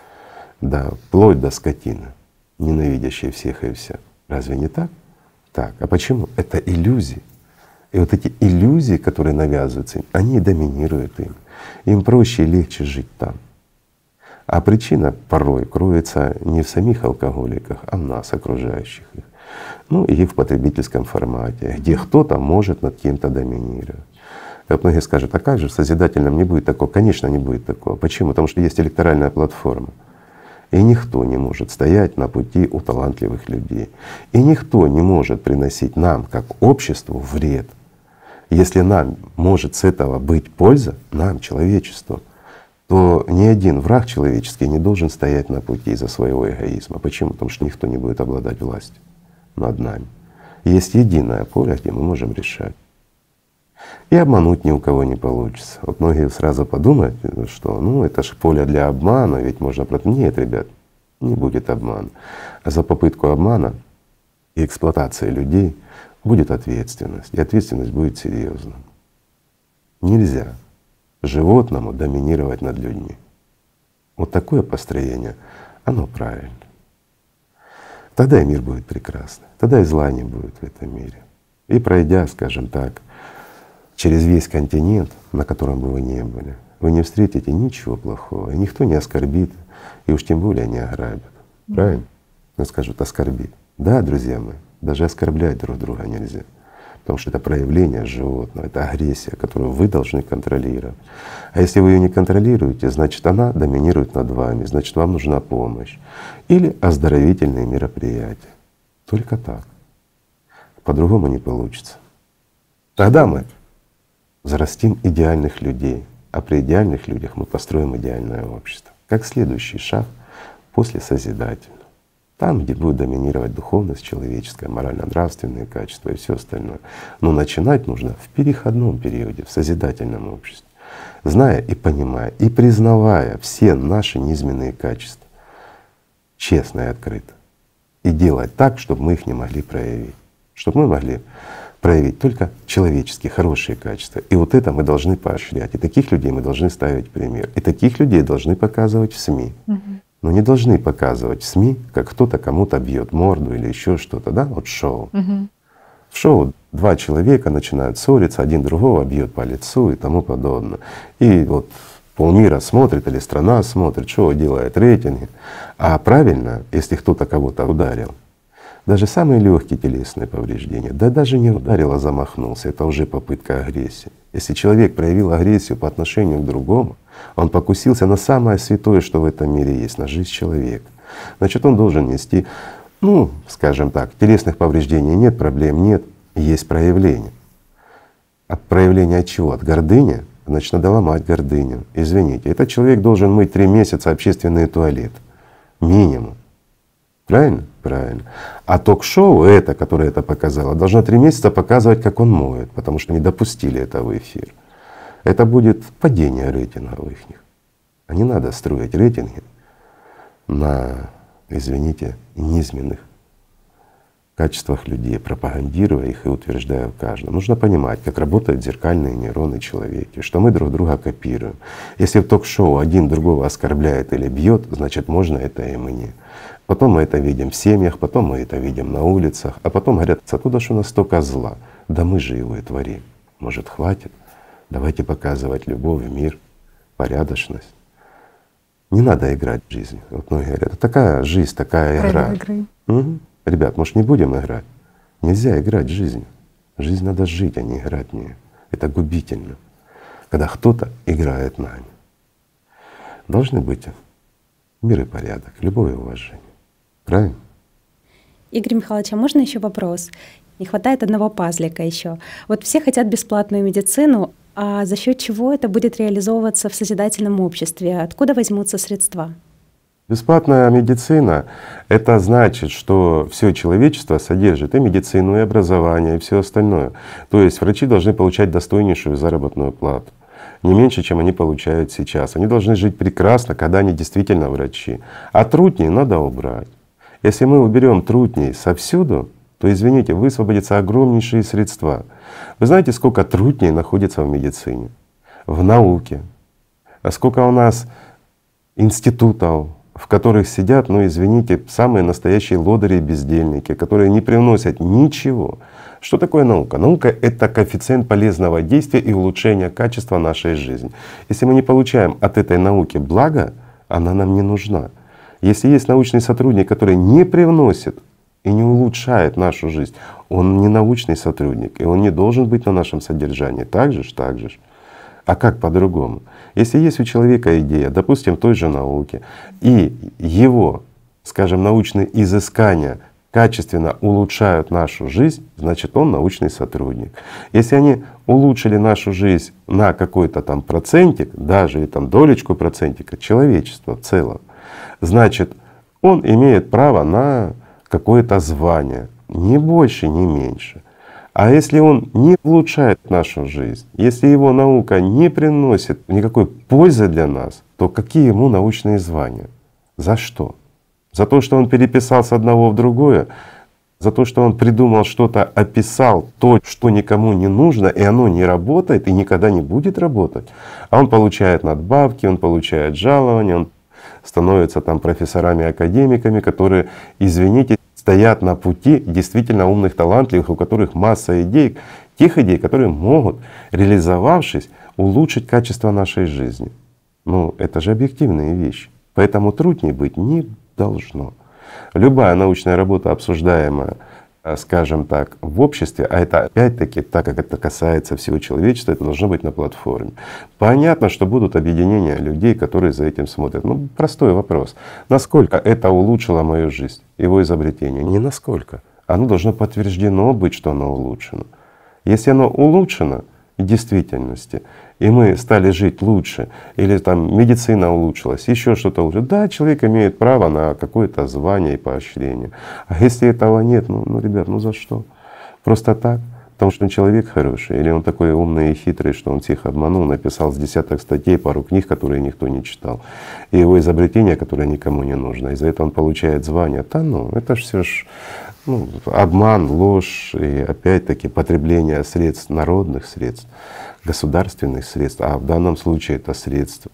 Да, вплоть до скотины, ненавидящей всех и вся. Разве не так? Так. А почему? Это иллюзии. И вот эти иллюзии, которые навязываются им, они доминируют им. Им проще и легче жить там. А причина порой кроется не в самих алкоголиках, а в нас, окружающих их. Ну и в потребительском формате, где кто-то может над кем-то доминировать. И вот многие скажут: а как же в созидательном не будет такого? Конечно, не будет такого. Почему? Потому что есть электоральная платформа. И никто не может стоять на пути у талантливых людей. И никто не может приносить нам, как обществу, вред. Если нам может с этого быть польза, нам, человечеству, то ни один враг человеческий не должен стоять на пути из-за своего эгоизма. Почему? Потому что никто не будет обладать властью над нами. Есть единое поле, где мы можем решать. И обмануть ни у кого не получится. Вот многие сразу подумают, что ну это же поле для обмана, ведь можно… Нет, ребят, не будет обмана. А за попытку обмана и эксплуатации людей будет ответственность. И ответственность будет серьезна. Нельзя животному доминировать над людьми. Вот такое построение, оно правильно. Тогда и мир будет прекрасный, тогда и зла не будет в этом мире. И пройдя, скажем так, через весь континент, на котором бы вы ни были, вы не встретите ничего плохого, и никто не оскорбит, и уж тем более не ограбит. Правильно? Но скажут: оскорбит. Да, друзья мои, даже оскорблять друг друга нельзя. Потому что это проявление животного, это агрессия, которую вы должны контролировать. А если вы ее не контролируете, значит она доминирует над вами, значит вам нужна помощь или оздоровительные мероприятия. Только так. По-другому не получится. Тогда мы взрастим идеальных людей, а при идеальных людях мы построим идеальное общество. Как следующий шаг после созидательного. Там, где будет доминировать духовность человеческая, морально-нравственные качества и все остальное. Но начинать нужно в переходном периоде, в созидательном обществе, зная и понимая, и признавая все наши низменные качества, честно и открыто. И делать так, чтобы мы их не могли проявить. Чтобы мы могли проявить только человеческие, хорошие качества. И вот это мы должны поощрять. И таких людей мы должны ставить пример. И таких людей должны показывать в СМИ. Но не должны показывать в СМИ, как кто-то кому-то бьет морду или еще что-то, да, вот шоу. В шоу два человека начинают ссориться, один другого бьет по лицу и тому подобное. И вот полмира смотрит или страна смотрит, шоу делает рейтинги. А правильно, если кто-то кого-то ударил, даже самые легкие телесные повреждения, да даже не ударил, а замахнулся, это уже попытка агрессии. Если человек проявил агрессию по отношению к другому, он покусился на самое святое, что в этом мире есть, на жизнь человека. Значит, он должен нести, ну, скажем так, телесных повреждений нет, проблем нет, есть проявление. От проявления от чего? От гордыни? Значит, надо ломать гордыню. Извините, этот человек должен мыть 3 месяца общественные туалеты. Минимум. Правильно? Правильно. А ток-шоу это, которое это показало, должно 3 месяца показывать, как он моет, потому что не допустили это в эфир. Это будет падение рейтингов их. А не надо строить рейтинги на, извините, низменных качествах людей, пропагандируя их и утверждая в каждом. Нужно понимать, как работают зеркальные нейроны человека, что мы друг друга копируем. Если в ток-шоу один другого оскорбляет или бьет, значит можно это и мне. Потом мы это видим в семьях, потом мы это видим на улицах, а потом говорят: откуда ж у нас столько зла? Да мы же его и творим. Может, хватит? Давайте показывать любовь, мир, порядочность. Не надо играть в жизнь. Вот многие говорят: это такая жизнь, такая игра. Игры. Угу. Ребят, может, не будем играть? Нельзя играть в жизнь. Жизнь надо жить, а не играть в нее. Это губительно, когда кто-то играет нами. Должны быть мир и порядок, любовь и уважение. Правильно? Игорь Михайлович, а можно еще вопрос? Не хватает одного пазлика еще. Вот все хотят бесплатную медицину, а за счет чего это будет реализовываться в созидательном обществе? Откуда возьмутся средства? Бесплатная медицина — это значит, что все человечество содержит и медицину, и образование, и все остальное. То есть врачи должны получать достойнейшую заработную плату, не меньше, чем они получают сейчас. Они должны жить прекрасно, когда они действительно врачи. А трутней надо убрать. Если мы уберем трутней совсюду, то, извините, высвободятся огромнейшие средства. Вы знаете, сколько трутней находится в медицине, в науке, а сколько у нас институтов, в которых сидят, ну извините, самые настоящие лодыри и бездельники, которые не приносят ничего. Что такое наука? Наука — это коэффициент полезного действия и улучшения качества нашей жизни. Если мы не получаем от этой науки блага, она нам не нужна. Если есть научный сотрудник, который не привносит и не улучшает нашу жизнь, он не научный сотрудник, и он не должен быть на нашем содержании. Так же ж, так же ж. А как по-другому? Если есть у человека идея, допустим, той же науки, и его, скажем, научные изыскания качественно улучшают нашу жизнь, значит он научный сотрудник. Если они улучшили нашу жизнь на какой-то там процентик, даже и там долечку процентика человечества в целом, значит он имеет право на какое-то звание, ни больше, ни меньше. А если он не улучшает нашу жизнь, если его наука не приносит никакой пользы для нас, то какие ему научные звания? За что? За то, что он переписал с одного в другое? За то, что он придумал что-то, описал то, что никому не нужно, и оно не работает и никогда не будет работать? А он получает надбавки, он получает жалования, он становится там профессорами, академиками, которые, извините, стоят на пути действительно умных, талантливых, у которых масса идей, тех идей, которые могут, реализовавшись, улучшить качество нашей жизни. Ну, это же объективные вещи. Поэтому трудней быть не должно. Любая научная работа, обсуждаемая, скажем так, в обществе, а это опять-таки, так как это касается всего человечества, это должно быть на платформе. Понятно, что будут объединения людей, которые за этим смотрят. Ну, простой вопрос. Насколько это улучшило мою жизнь, его изобретение? Не насколько. Оно должно подтверждено быть, что оно улучшено. Если оно улучшено в действительности, и мы стали жить лучше, или там медицина улучшилась, еще что-то улучшилось, да, человек имеет право на какое-то звание и поощрение. А если этого нет, ну ребят, ну за что? Просто так? Потому что он человек хороший, или он такой умный и хитрый, что он всех обманул, написал с десяток статей, пару книг, которые никто не читал, и его изобретение, которое никому не нужно, из-за этого он получает звание. Да ну, это ж все ж обман, ложь и опять-таки потребление средств, народных средств, государственных средств, а в данном случае это средства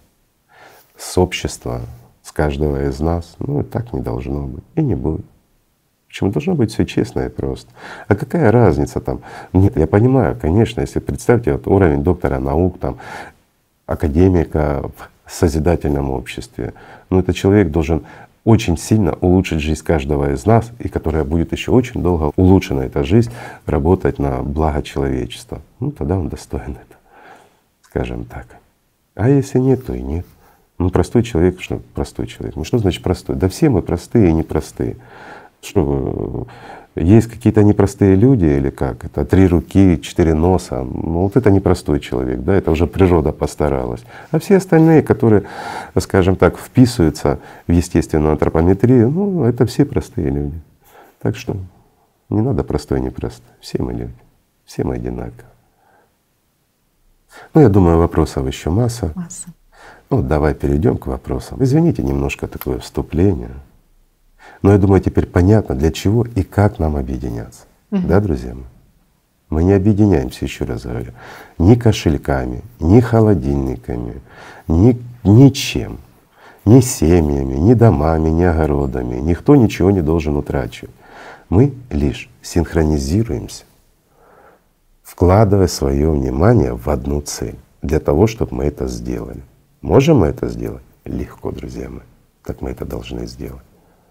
с общества, с каждого из нас. Ну и так не должно быть и не будет. Почему? Должно быть все честно и просто. А какая разница там? Нет, я понимаю, конечно, если представьте вот уровень доктора наук, там, академика в созидательном обществе, ну этот человек должен очень сильно улучшить жизнь каждого из нас, и которая будет еще очень долго улучшена, эта жизнь, работать на благо человечества. Ну тогда он достоин этого, скажем так. А если нет, то и нет. Ну простой человек, что простой человек? Ну что значит простой? Да все мы простые и непростые. Что есть какие-то непростые люди или как? Это 3 руки, 4 носа. Ну вот это непростой человек, да, это уже природа постаралась. А все остальные, которые, скажем так, вписываются в естественную антропометрию, ну это все простые люди. Так что не надо простой и непростой. Все мы люди, все мы одинаковы. Ну я думаю, вопросов еще масса. Ну давай перейдем к вопросам. Извините, немножко такое вступление. Но я думаю, теперь понятно, для чего и как нам объединяться. Да, друзья мои? Мы не объединяемся, еще раз говорю, ни кошельками, ни холодильниками, ничем, ни семьями, ни домами, ни огородами. Никто ничего не должен утрачивать. Мы лишь синхронизируемся, вкладывая свое внимание в одну цель, для того, чтобы мы это сделали. Можем мы это сделать? Легко, друзья мои. Так мы это должны сделать.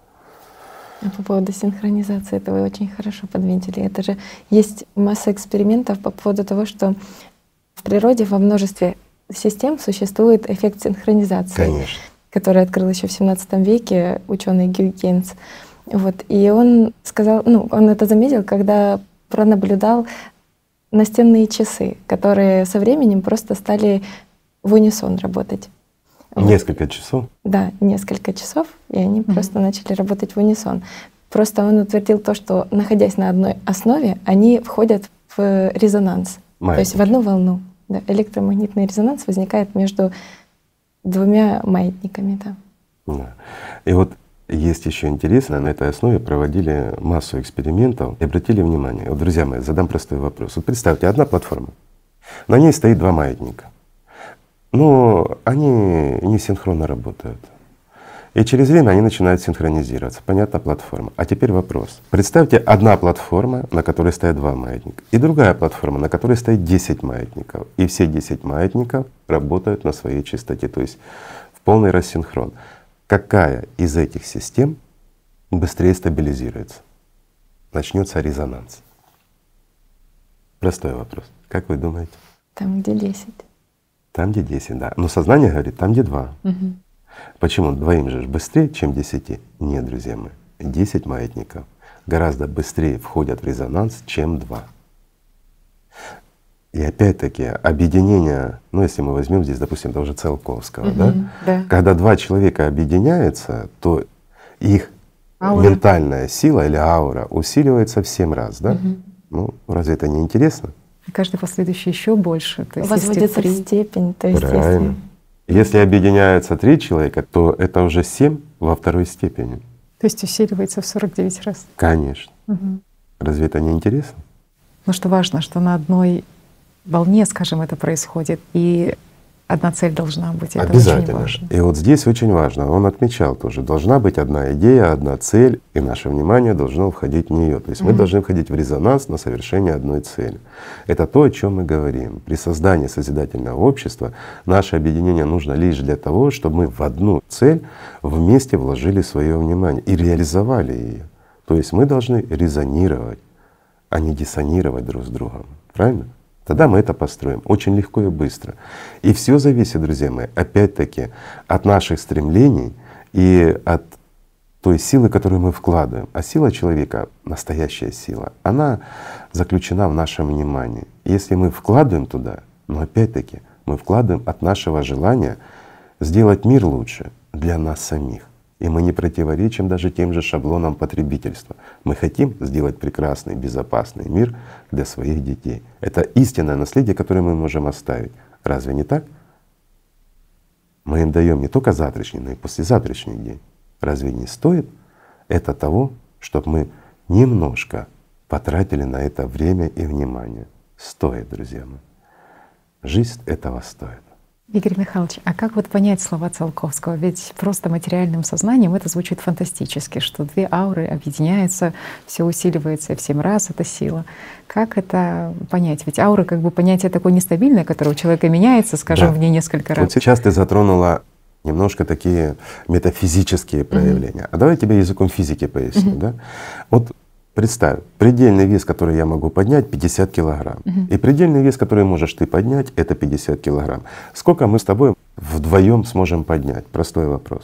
По поводу синхронизации, это вы очень хорошо подметили. Это же есть масса экспериментов по поводу того, что в природе во множестве систем существует эффект синхронизации, Конечно. который открыл еще в 17 веке ученый Гюйгенс. Вот. И он сказал, он это заметил, когда пронаблюдал настенные часы, которые со временем просто стали в унисон работать. Несколько часов? Да, несколько часов, и они просто начали работать в унисон. Просто он утвердил то, что, находясь на одной основе, они входят в резонанс, то есть в одну волну. Да, электромагнитный резонанс возникает между двумя маятниками. Да. Да. И вот есть еще интересно, на этой основе проводили массу экспериментов и обратили внимание. Вот, друзья мои, задам простой вопрос. Вот представьте, одна платформа, на ней стоит два маятника. Но они не синхронно работают. И через время они начинают синхронизироваться. Понятно, платформа. А теперь вопрос. Представьте, одна платформа, на которой стоят два маятника, и другая платформа, на которой стоит 10 маятников. И все 10 маятников работают на своей частоте, то есть в полный рассинхрон. Какая из этих систем быстрее стабилизируется? Начнется резонанс. Простой вопрос. Как вы думаете? Там, где 10. Там, где 10, да. Но сознание говорит, там, где 2. Угу. Почему? Двоим же быстрее, чем 10? Нет, друзья мои. 10 маятников гораздо быстрее входят в резонанс, чем 2. И опять-таки объединение, если мы возьмем здесь, допустим, того же Циолковского, Да. когда два человека объединяются, то их ментальная сила или аура усиливается в 7 раз, да? Разве это не интересно? И каждый последующий еще больше. То есть возводится в степень. То есть правильно. Если объединяются 3 человека, то это уже 7 во второй степени. То есть усиливается в 49 раз. Конечно. Разве это не интересно? Но что важно, что на одной волне, скажем, это происходит, и одна цель должна быть. Это обязательно. Очень важно. И вот здесь очень важно, он отмечал тоже, должна быть одна идея, одна цель, и наше внимание должно входить в нее. То есть мы должны входить в резонанс на совершение одной цели. Это то, о чем мы говорим. При создании созидательного общества наше объединение нужно лишь для того, чтобы мы в одну цель вместе вложили свое внимание и реализовали ее. То есть мы должны резонировать, а не диссонировать друг с другом. Правильно? Тогда мы это построим очень легко и быстро. И все зависит, друзья мои, опять-таки от наших стремлений и от той силы, которую мы вкладываем. А сила человека, настоящая сила, она заключена в нашем внимании. Если мы вкладываем туда, но опять-таки мы вкладываем от нашего желания сделать мир лучше для нас самих. И мы не противоречим даже тем же шаблонам потребительства. Мы хотим сделать прекрасный, безопасный мир для своих детей. Это истинное наследие, которое мы можем оставить. Разве не так? Мы им даем не только завтрашний, но и послезавтрашний день. Разве не стоит это того, чтобы мы немножко потратили на это время и внимание? Стоит, друзья мои. Жизнь этого стоит. Игорь Михайлович, а как вот понять слова Циолковского? Ведь просто материальным сознанием это звучит фантастически, что две ауры объединяются, все усиливается в 7 раз, это сила. Как это понять? Ведь аура как бы понятие такое нестабильное, которое у человека меняется, скажем, в ней несколько раз. Вот сейчас ты затронула немножко такие метафизические проявления. А давай я тебе языком физики поясню. Да? Вот представь, предельный вес, который я могу поднять, 50 килограмм. И предельный вес, который можешь ты поднять, это 50 килограмм. Сколько мы с тобой вдвоем сможем поднять? Простой вопрос.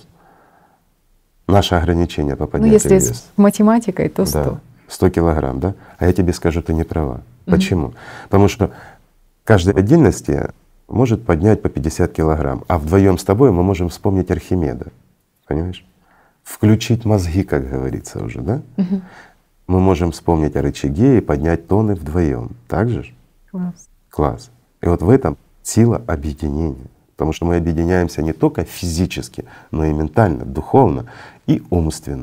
Наше ограничение по поднятию если веса. с математикой, то 100. Да, 100 килограмм, да? А я тебе скажу, ты не права. Почему? Потому что каждой отдельности может поднять по 50 килограмм, а вдвоем с тобой мы можем вспомнить Архимеда. Понимаешь? Включить мозги, как говорится уже, да? Мы можем вспомнить о рычаге и поднять тонны вдвоем. Так же? Класс. Класс. И вот в этом сила объединения. Потому что мы объединяемся не только физически, но и ментально, духовно и умственно.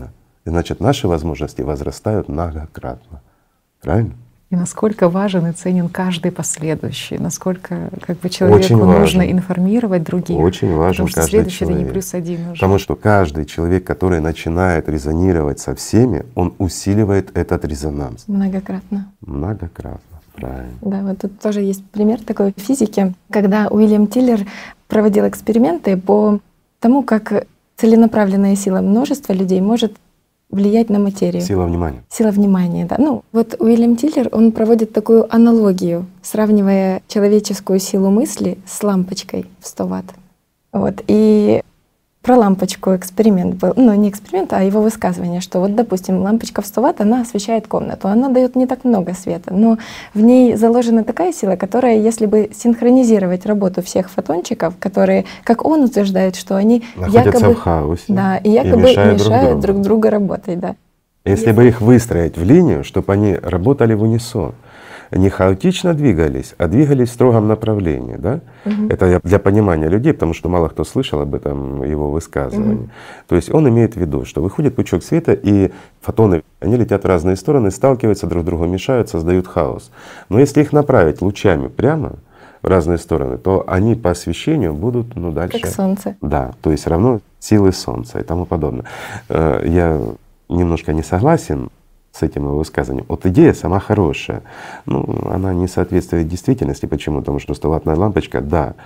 значит наши возможности возрастают многократно. Правильно? И насколько важен и ценен каждый последующий, насколько как бы человеку нужно информировать других. Очень важен каждый следующий человек. Это не +1 уже. Потому что каждый человек, который начинает резонировать со всеми, он усиливает этот резонанс. Многократно. Многократно, правильно. Да, вот тут тоже есть пример такой в физике, когда Уильям Тиллер проводил эксперименты по тому, как целенаправленная сила множества людей может влиять на материю. Сила внимания. Сила внимания, да. Ну, вот Уильям Тиллер, он проводит такую аналогию, сравнивая человеческую силу мысли с лампочкой в 100 Вт. Вот. И про лампочку эксперимент был, ну не эксперимент, а его высказывание, что вот, допустим, лампочка в 100 Вт, она освещает комнату, она дает не так много света, но в ней заложена такая сила, которая, если бы синхронизировать работу всех фотончиков, которые, как он утверждает, что они находятся якобы в хаосе, да, и якобы мешают друг другу работать. Да. Если бы их выстроить в линию, чтобы они работали в унисон, не хаотично двигались, а двигались в строгом направлении, да? Это я для понимания людей, потому что мало кто слышал об этом его высказывании. То есть он имеет в виду, что выходит пучок света, и фотоны, они летят в разные стороны, сталкиваются друг с другом, мешают, создают хаос. Но если их направить лучами прямо в разные стороны, то они по освещению будут, дальше. Как солнце. Да, то есть равно силы солнца и тому подобное. Я немножко не согласен с этим его высказыванием. Вот идея сама хорошая, она не соответствует действительности. Почему? Потому что 100-ваттная лампочка, да,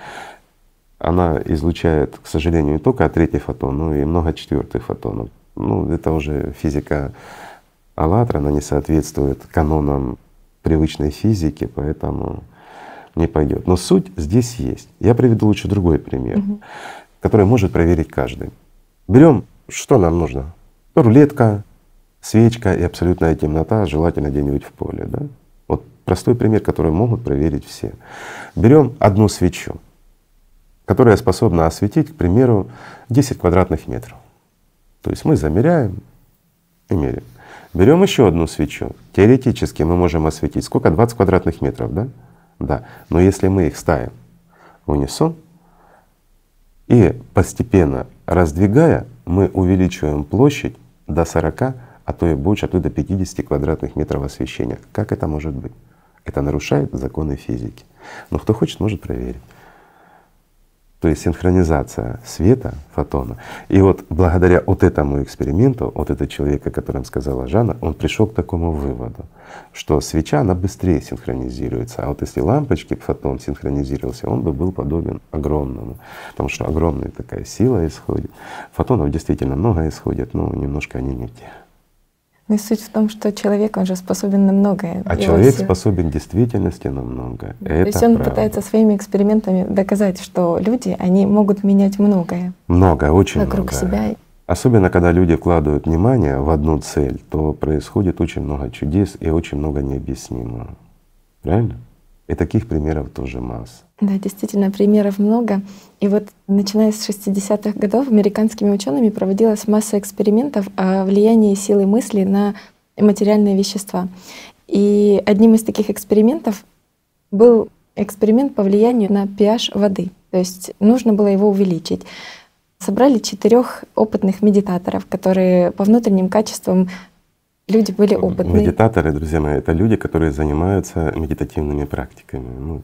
она излучает, к сожалению, не только третий фотон, но и много четвертых фотонов. Это уже физика АЛЛАТРА, она не соответствует канонам привычной физики, поэтому не пойдет. Но суть здесь есть. Я приведу лучше другой пример, который может проверить каждый. Берем, что нам нужно? Рулетка, свечка и абсолютная темнота, желательно где-нибудь в поле. Да? Вот простой пример, который могут проверить все. Берем одну свечу, которая способна осветить, к примеру, 10 квадратных метров. То есть мы замеряем и меряем. Берем еще одну свечу. Теоретически мы можем осветить сколько? 20 квадратных метров, да? Да. Но если мы их ставим в унисон и постепенно раздвигая, мы увеличиваем площадь до 40, а то и больше, а то и до 50 квадратных метров освещения. Как это может быть? Это нарушает законы физики. Но кто хочет, может проверить. То есть синхронизация света, фотона. И вот благодаря вот этому эксперименту, вот этот человек, о котором сказала Жанна, он пришел к такому выводу, что свеча, она быстрее синхронизируется. А вот если лампочки фотон синхронизировался, он бы был подобен огромному, потому что огромная такая сила исходит. Фотонов действительно много исходит, но немножко они не те. Но суть в том, что человек, он же способен на многое. А человек способен в действительности на многое. То есть он пытается своими экспериментами доказать, что люди, они могут менять многое. Многое, очень вокруг многое. себя. Особенно, когда люди вкладывают внимание в одну цель, то происходит очень много чудес и очень много необъяснимого. Правильно? И таких примеров тоже масса. Да, действительно, примеров много. И вот начиная с 60-х годов американскими учеными проводилась масса экспериментов о влиянии силы мысли на материальные вещества. И одним из таких экспериментов был эксперимент по влиянию на pH воды. То есть нужно было его увеличить. Собрали 4 опытных медитаторов, которые по внутренним качествам люди были опытные. Медитаторы, друзья мои, это люди, которые занимаются медитативными практиками.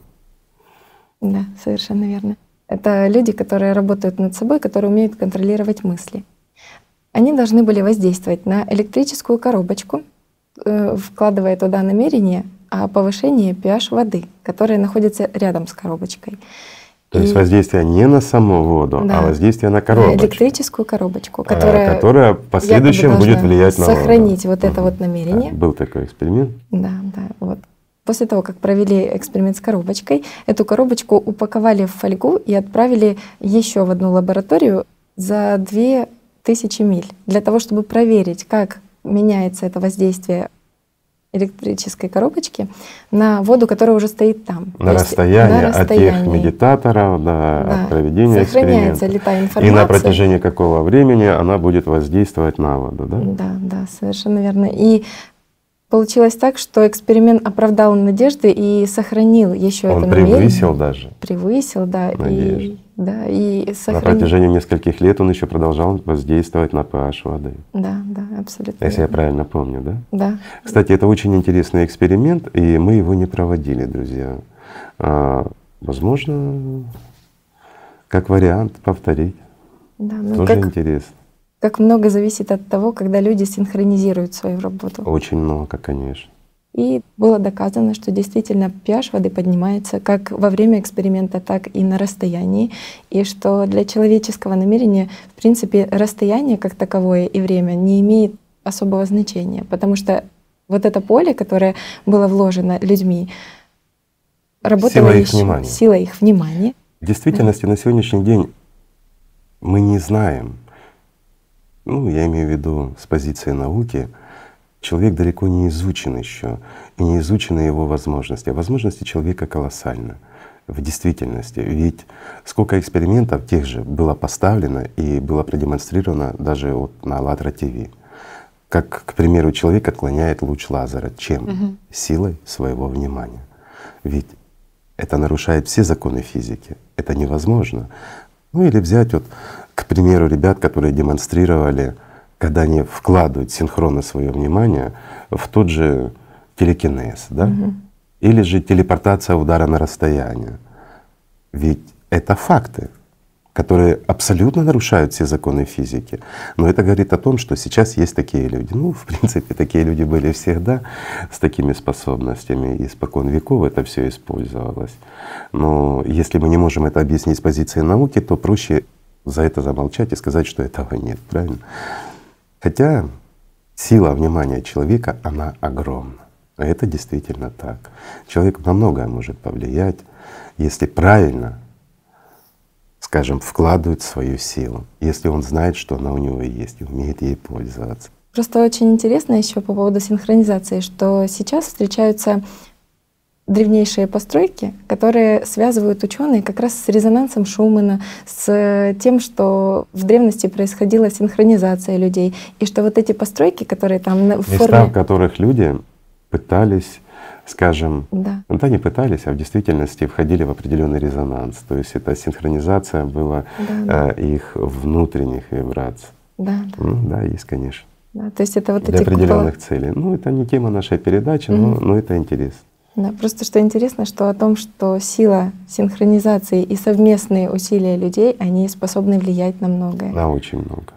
Да, совершенно верно. Это люди, которые работают над собой, которые умеют контролировать мысли. Они должны были воздействовать на электрическую коробочку, вкладывая туда намерение о повышении pH воды, которая находится рядом с коробочкой. То есть воздействие не на саму воду, да, а воздействие на коробочку. На электрическую коробочку, которая в последующем будет влиять на воду. Сохранить вот это вот намерение. Был такой эксперимент. Да, вот. После того, как провели эксперимент с коробочкой, эту коробочку упаковали в фольгу и отправили еще в одну лабораторию за 2000 миль для того, чтобы проверить, как меняется это воздействие электрической коробочки на воду, которая уже стоит там. На расстоянии от тех медитаторов, от проведения сохраняется эксперимента. Ли та информация. И на протяжении какого времени она будет воздействовать на воду, да? Да, совершенно верно. И получилось так, что эксперимент оправдал надежды и сохранил еще это намерение. Он превысил даже. Превысил, да. Надежду. И сохранил. На протяжении нескольких лет он еще продолжал воздействовать на pH воды. Да. абсолютно. Если я правильно помню, да? Да. Кстати, это очень интересный эксперимент, и мы его не проводили, друзья. Возможно, как вариант повторить. Да, ну Тоже интересно. как много зависит от того, когда люди синхронизируют свою работу. Очень много, конечно. И было доказано, что действительно pH воды поднимается как во время эксперимента, так и на расстоянии. И что для человеческого намерения, в принципе, расстояние как таковое и время не имеет особого значения, потому что вот это поле, которое было вложено людьми, работало сила их внимания. В действительности на сегодняшний день мы не знаем, я имею в виду с позиции науки, человек далеко не изучен еще, и не изучены его возможности. А возможности человека колоссальны в действительности. Ведь сколько экспериментов тех же было поставлено и было продемонстрировано даже на АЛЛАТРА ТВ. Как, к примеру, человек отклоняет луч лазера. Чем? Силой своего внимания. Ведь это нарушает все законы физики. Это невозможно. Или взять к примеру, ребят, которые демонстрировали, когда они вкладывают синхронно свое внимание в тот же телекинез, да? Или же телепортация удара на расстояние. Ведь это факты, которые абсолютно нарушают все законы физики. Но это говорит о том, что сейчас есть такие люди. В принципе, такие люди были всегда с такими способностями, и испокон веков это все использовалось. Но если мы не можем это объяснить с позиции науки, то проще за это замолчать и сказать, что этого нет, правильно? Хотя сила внимания человека, она огромна. А это действительно так. Человек на многое может повлиять, если правильно, скажем, вкладывает свою силу, если он знает, что она у него есть, и умеет ей пользоваться. Просто очень интересно еще по поводу синхронизации, что сейчас встречаются древнейшие постройки, которые связывают ученые как раз с резонансом Шумана, с тем, что в древности происходила синхронизация людей, и что вот эти постройки, которые там в места, в которых люди пытались, скажем, не пытались, а в действительности входили в определенный резонанс. То есть эта синхронизация была их внутренних вибраций. Да, есть, конечно. Да, то есть это вот для определенных целей. Это не тема нашей передачи, но это интересно. Да, просто что интересно, что о том, что сила синхронизации и совместные усилия людей, они способны влиять на многое. На очень много.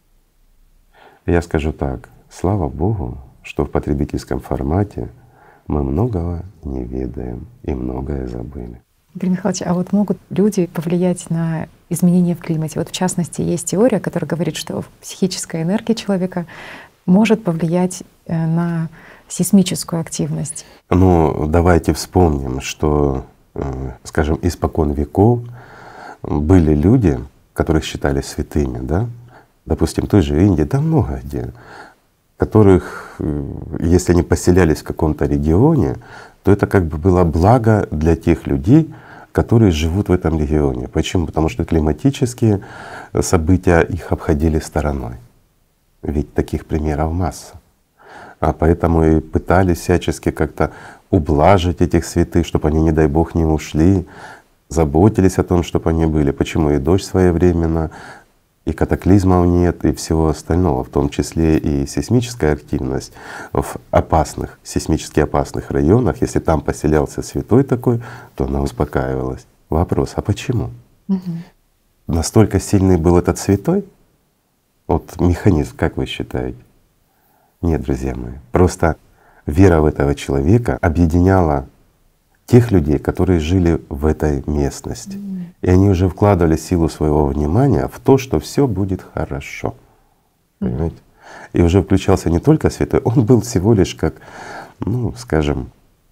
Я скажу так: слава Богу, что в потребительском формате мы многого не ведаем и многое забыли. Игорь Михайлович, а могут люди повлиять на изменения в климате? В частности, есть теория, которая говорит, что психическая энергия человека может повлиять на сейсмическую активность. Давайте вспомним, что, скажем, испокон веков были люди, которых считали святыми, да? Допустим, той же Индии, да много где, которых, если они поселялись в каком-то регионе, то это как бы было благо для тех людей, которые живут в этом регионе. Почему? Потому что климатические события их обходили стороной. Ведь таких примеров масса. А поэтому и пытались всячески как-то ублажить этих святых, чтобы они, не дай Бог, не ушли, заботились о том, чтобы они были. Почему? И дождь своевременно, и катаклизмов нет, и всего остального, в том числе и сейсмическая активность в опасных, сейсмически опасных районах. Если там поселялся святой такой, то она успокаивалась. Вопрос: а почему? Настолько сильный был этот святой? Механизм, как вы считаете? Нет, друзья мои, просто вера в этого человека объединяла тех людей, которые жили в этой местности. И они уже вкладывали силу своего внимания в то, что все будет хорошо. Понимаете? И уже включался не только святой, он был всего лишь как, скажем,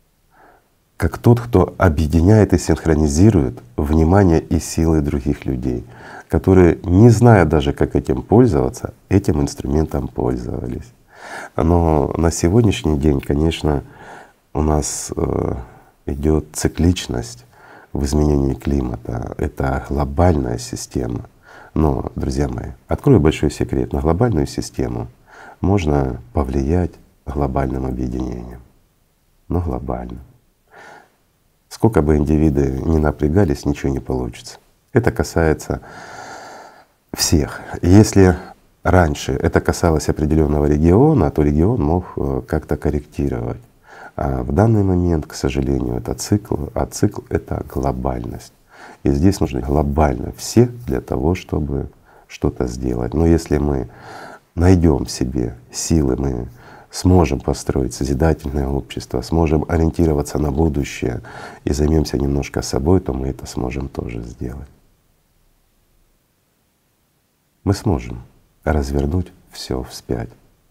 как тот, кто объединяет и синхронизирует внимание и силы других людей, которые, не зная даже, как этим пользоваться, этим инструментом пользовались. Но на сегодняшний день, конечно, у нас идет цикличность в изменении климата. Это глобальная система. Но, друзья мои, открою большой секрет: на глобальную систему можно повлиять глобальным объединением. Но глобально. Сколько бы индивиды ни напрягались, ничего не получится. Это касается всех. Если раньше это касалось определенного региона, то регион мог как-то корректировать. А в данный момент, к сожалению, это цикл, а цикл — это глобальность. И здесь нужны глобально все для того, чтобы что-то сделать. Но если мы найдем в себе силы, мы сможем построить созидательное общество, сможем ориентироваться на будущее и займемся немножко собой, то мы это сможем тоже сделать. Мы сможем развернуть все вспять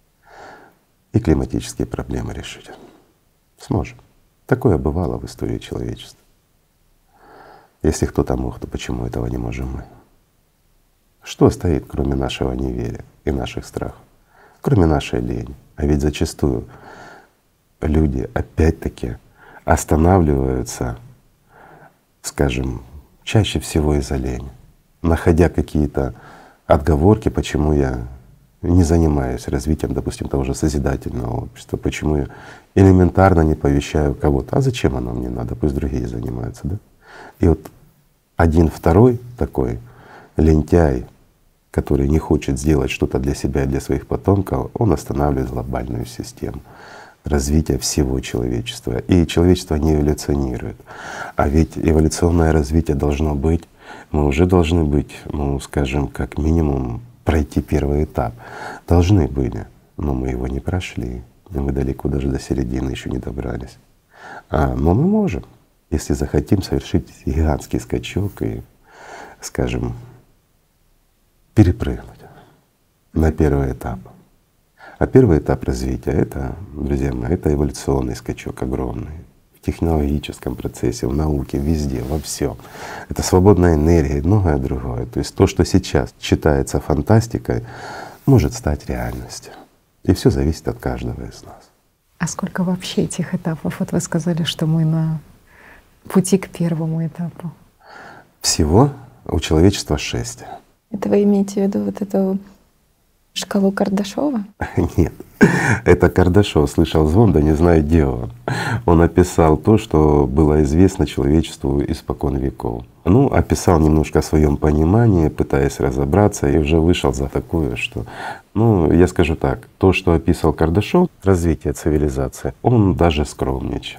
и климатические проблемы решить. Сможем. Такое бывало в истории человечества. Если кто-то мог, то почему этого не можем мы? Что стоит, кроме нашего неверия и наших страхов? Кроме нашей лени. А ведь зачастую люди опять-таки останавливаются, скажем, чаще всего из-за лени, находя какие-то отговорки, почему я не занимаюсь развитием, допустим, того же созидательного общества, почему я элементарно не повещаю кого-то. А зачем оно мне надо? Пусть другие занимаются, да? И вот один второй такой лентяй, который не хочет сделать что-то для себя и для своих потомков, он останавливает глобальную систему развития всего человечества. И человечество не эволюционирует. А ведь эволюционное развитие должно быть, мы уже должны быть, ну скажем, как минимум пройти первый этап. Должны были, но мы его не прошли. И мы далеко даже до середины еще не добрались. Но мы можем, если захотим, совершить гигантский скачок и, скажем, перепрыгнуть на первый этап. А первый этап развития — это, друзья мои, это эволюционный скачок огромный. В технологическом процессе, в науке, везде, во всем. Это свободная энергия и многое другое. То есть то, что сейчас считается фантастикой, может стать реальностью. И все зависит от каждого из нас. А сколько вообще этих этапов? Вот вы сказали, что мы на пути к первому этапу. Всего у человечества 6. Это вы имеете в виду вот эту шкалу Кардашова? Нет, это Кардашов слышал звон, да не знаю, где он. Он описал то, что было известно человечеству испокон веков. Ну, описал немножко о своем понимании, пытаясь разобраться, и уже вышел за такое, что, ну, я скажу так, то, что описал Кардашов, развитие цивилизации, он даже скромничал.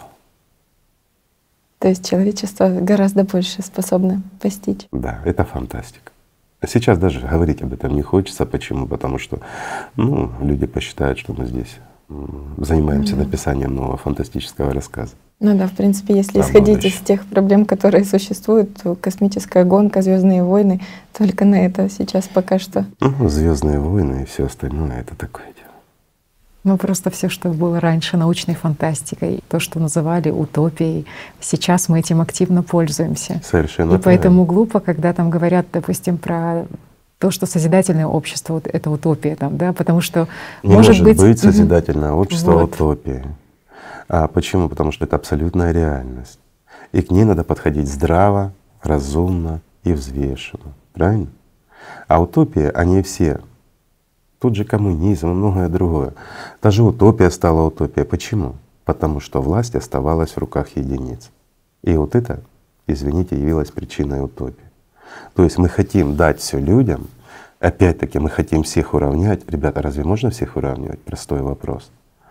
То есть человечество гораздо больше способно постичь. Да, это фантастика. Сейчас даже говорить об этом не хочется. Почему? Потому что ну, люди посчитают, что мы здесь занимаемся написанием нового фантастического рассказа. Ну да, в принципе, если исходить из тех проблем, которые существуют, то космическая гонка, Звездные войны, только на это сейчас пока что. Ну, Звездные войны и все остальное — это такое дело. Ну просто все, что было раньше научной фантастикой, то, что называли утопией, сейчас мы этим активно пользуемся. Совершенно и поэтому глупо, когда там говорят, допустим, про то, что созидательное общество вот это утопия, там, да, потому что не может быть созидательное общество утопией. А почему? Потому что это абсолютная реальность, и к ней надо подходить здраво, разумно и взвешенно, правильно? А утопии, они все. Тут же коммунизм и многое другое. Даже утопия стала утопией. Почему? Потому что власть оставалась в руках единиц. И вот это, извините, явилось причиной утопии. То есть мы хотим дать все людям, опять-таки мы хотим всех уравнять. Ребята, разве можно всех уравнивать? Простой вопрос.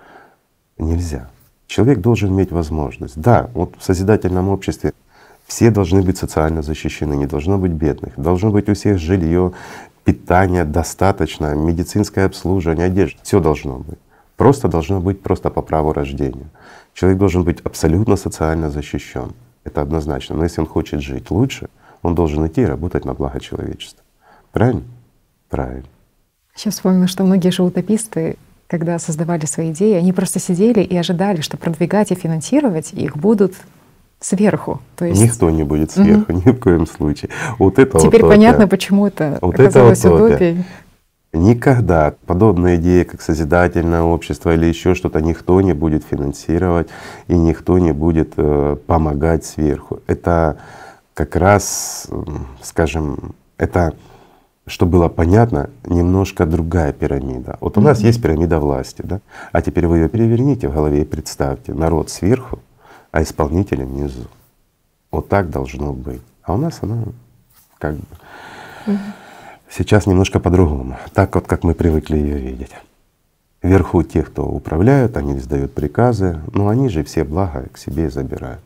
Нельзя. Человек должен иметь возможность. Да, вот в созидательном обществе все должны быть социально защищены, не должно быть бедных, должно быть у всех жилье, питание достаточно, медицинское обслуживание, одежда, все должно быть. Просто должно быть просто по праву рождения. Человек должен быть абсолютно социально защищен. Это однозначно. Но если он хочет жить лучше, он должен идти и работать на благо человечества. Правильно? Правильно. Сейчас вспомнила, что многие же утописты, когда создавали свои идеи, они просто сидели и ожидали, что продвигать и финансировать их будут сверху. То есть никто не будет сверху, ни в коем случае. Вот это теперь утопия. Понятно, почему это вот оказалось утопией. Никогда подобные идеи, как созидательное общество или еще что-то, никто не будет финансировать и никто не будет помогать сверху. Это как раз, скажем, это, чтобы было понятно, немножко другая пирамида. Вот у нас есть пирамида власти, да? А теперь вы ее переверните в голове и представьте: народ сверху, а исполнители внизу. Вот так должно быть. А у нас оно как бы Сейчас немножко по-другому, так вот, как мы привыкли ее видеть. Вверху те, кто управляют, они издают приказы, но они же все блага к себе забирают.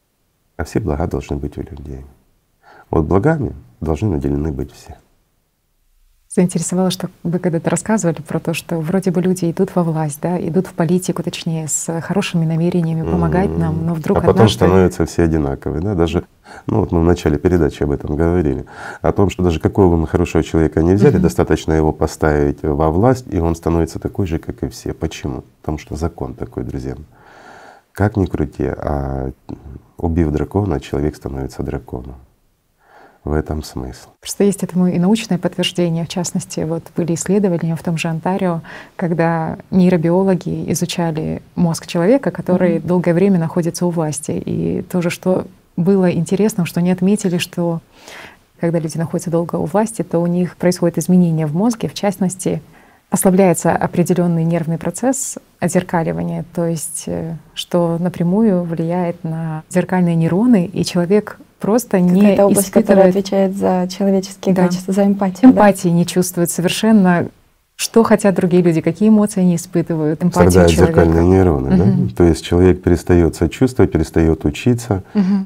А все блага должны быть у людей. Вот благами должны наделены быть все. Заинтересовало, что вы когда-то рассказывали про то, что вроде бы люди идут во власть, да, идут в политику, точнее, с хорошими намерениями помогать нам, но вдруг потом однажды… становятся все одинаковые, да, даже, ну вот мы в начале передачи об этом говорили, о том, что даже какого бы мы хорошего человека не взяли, достаточно его поставить во власть, и он становится такой же, как и все. Почему? Потому что закон такой, друзья. Как ни крути, а убив дракона, человек становится драконом. В этом смысл. Просто есть этому и научное подтверждение. В частности, вот были исследования в том же Онтарио, когда нейробиологи изучали мозг человека, который долгое время находится у власти. И тоже, что было интересно, что они отметили, что когда люди находятся долго у власти, то у них происходят изменения в мозге, в частности, ослабляется определенный нервный процесс отзеркаливания, то есть что напрямую влияет на зеркальные нейроны, и человек просто не Какая-то область, испытывает… которая отвечает за человеческие качества, за эмпатию. Эмпатии не чувствует совершенно, что хотят другие люди, какие эмоции они испытывают, эмпатию страдают человека. зеркальные нейроны, да? То есть человек перестает сочувствовать, перестает учиться.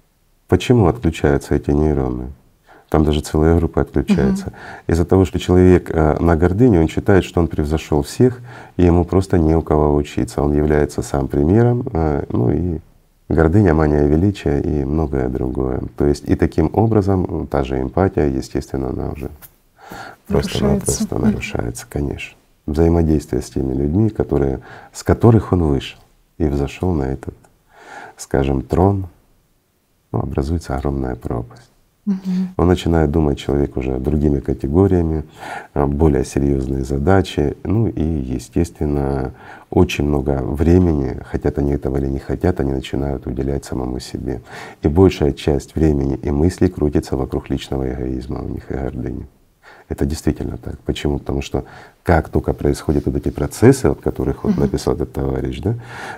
Почему отключаются эти нейроны? Там даже целая группа отключается. Из-за того, что человек на гордыне, он считает, что он превзошел всех, и ему просто не у кого учиться. Он является сам примером, ну и гордыня, мания величия и многое другое. То есть и таким образом та же эмпатия, естественно, она уже просто-напросто нарушается, конечно. Взаимодействие с теми людьми, с которых он вышел и взошел на этот, скажем, трон, ну, образуется огромная пропасть. Он начинает думать, человек, уже другими категориями, более серьезные задачи, ну и, естественно, очень много времени, хотят они этого или не хотят, они начинают уделять самому себе. И большая часть времени и мыслей крутится вокруг личного эгоизма у них и гордыни. Это действительно так. Почему? Потому что как только происходят вот эти процессы, о которых вот написал этот товарищ, да,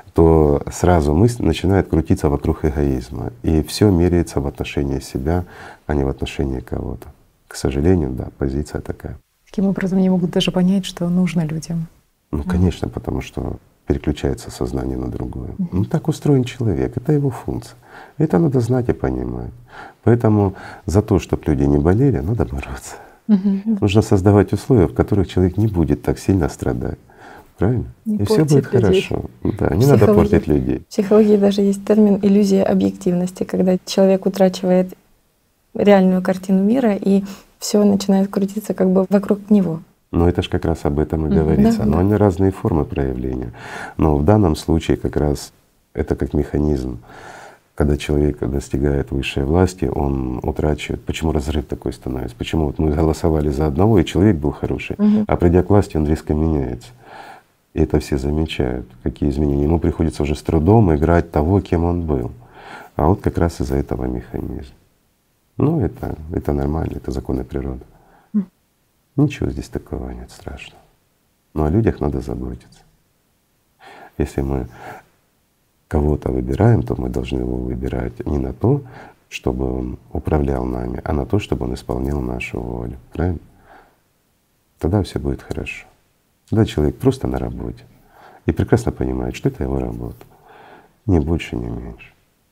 то сразу мысль начинает крутиться вокруг эгоизма. И все меряется в отношении себя, а не в отношении кого-то. К сожалению, да, позиция такая. Таким образом они могут даже понять, что нужно людям. Ну, конечно, потому что переключается сознание на другое. Ну, так устроен человек, это его функция. Это надо знать и понимать. Поэтому за то, чтобы люди не болели, надо бороться. Нужно создавать условия, в которых человек не будет так сильно страдать. Правильно? И все будет хорошо. Да, не надо портить людей. В психологии даже есть термин иллюзия объективности, когда человек утрачивает реальную картину мира, и все начинает крутиться как бы вокруг него. Но это же как раз об этом и говорится. Но они разные формы проявления. Но в данном случае как раз это как механизм. Когда человек достигает высшей власти, он утрачивает. Почему разрыв такой становится? Почему вот мы голосовали за одного, и человек был хороший, а придя к власти, он резко меняется. И это все замечают, какие изменения. Ему приходится уже с трудом играть того, кем он был. А вот как раз из-за этого механизм. Ну это нормально, это законы природы. Ничего здесь такого нет страшного. Но о людях надо заботиться. Если мы кого-то выбираем, то мы должны его выбирать не на то, чтобы он управлял нами, а на то, чтобы он исполнял нашу волю. Правильно? Тогда все будет хорошо. Тогда человек просто на работе и прекрасно понимает, что это его работа. Ни больше, ни меньше.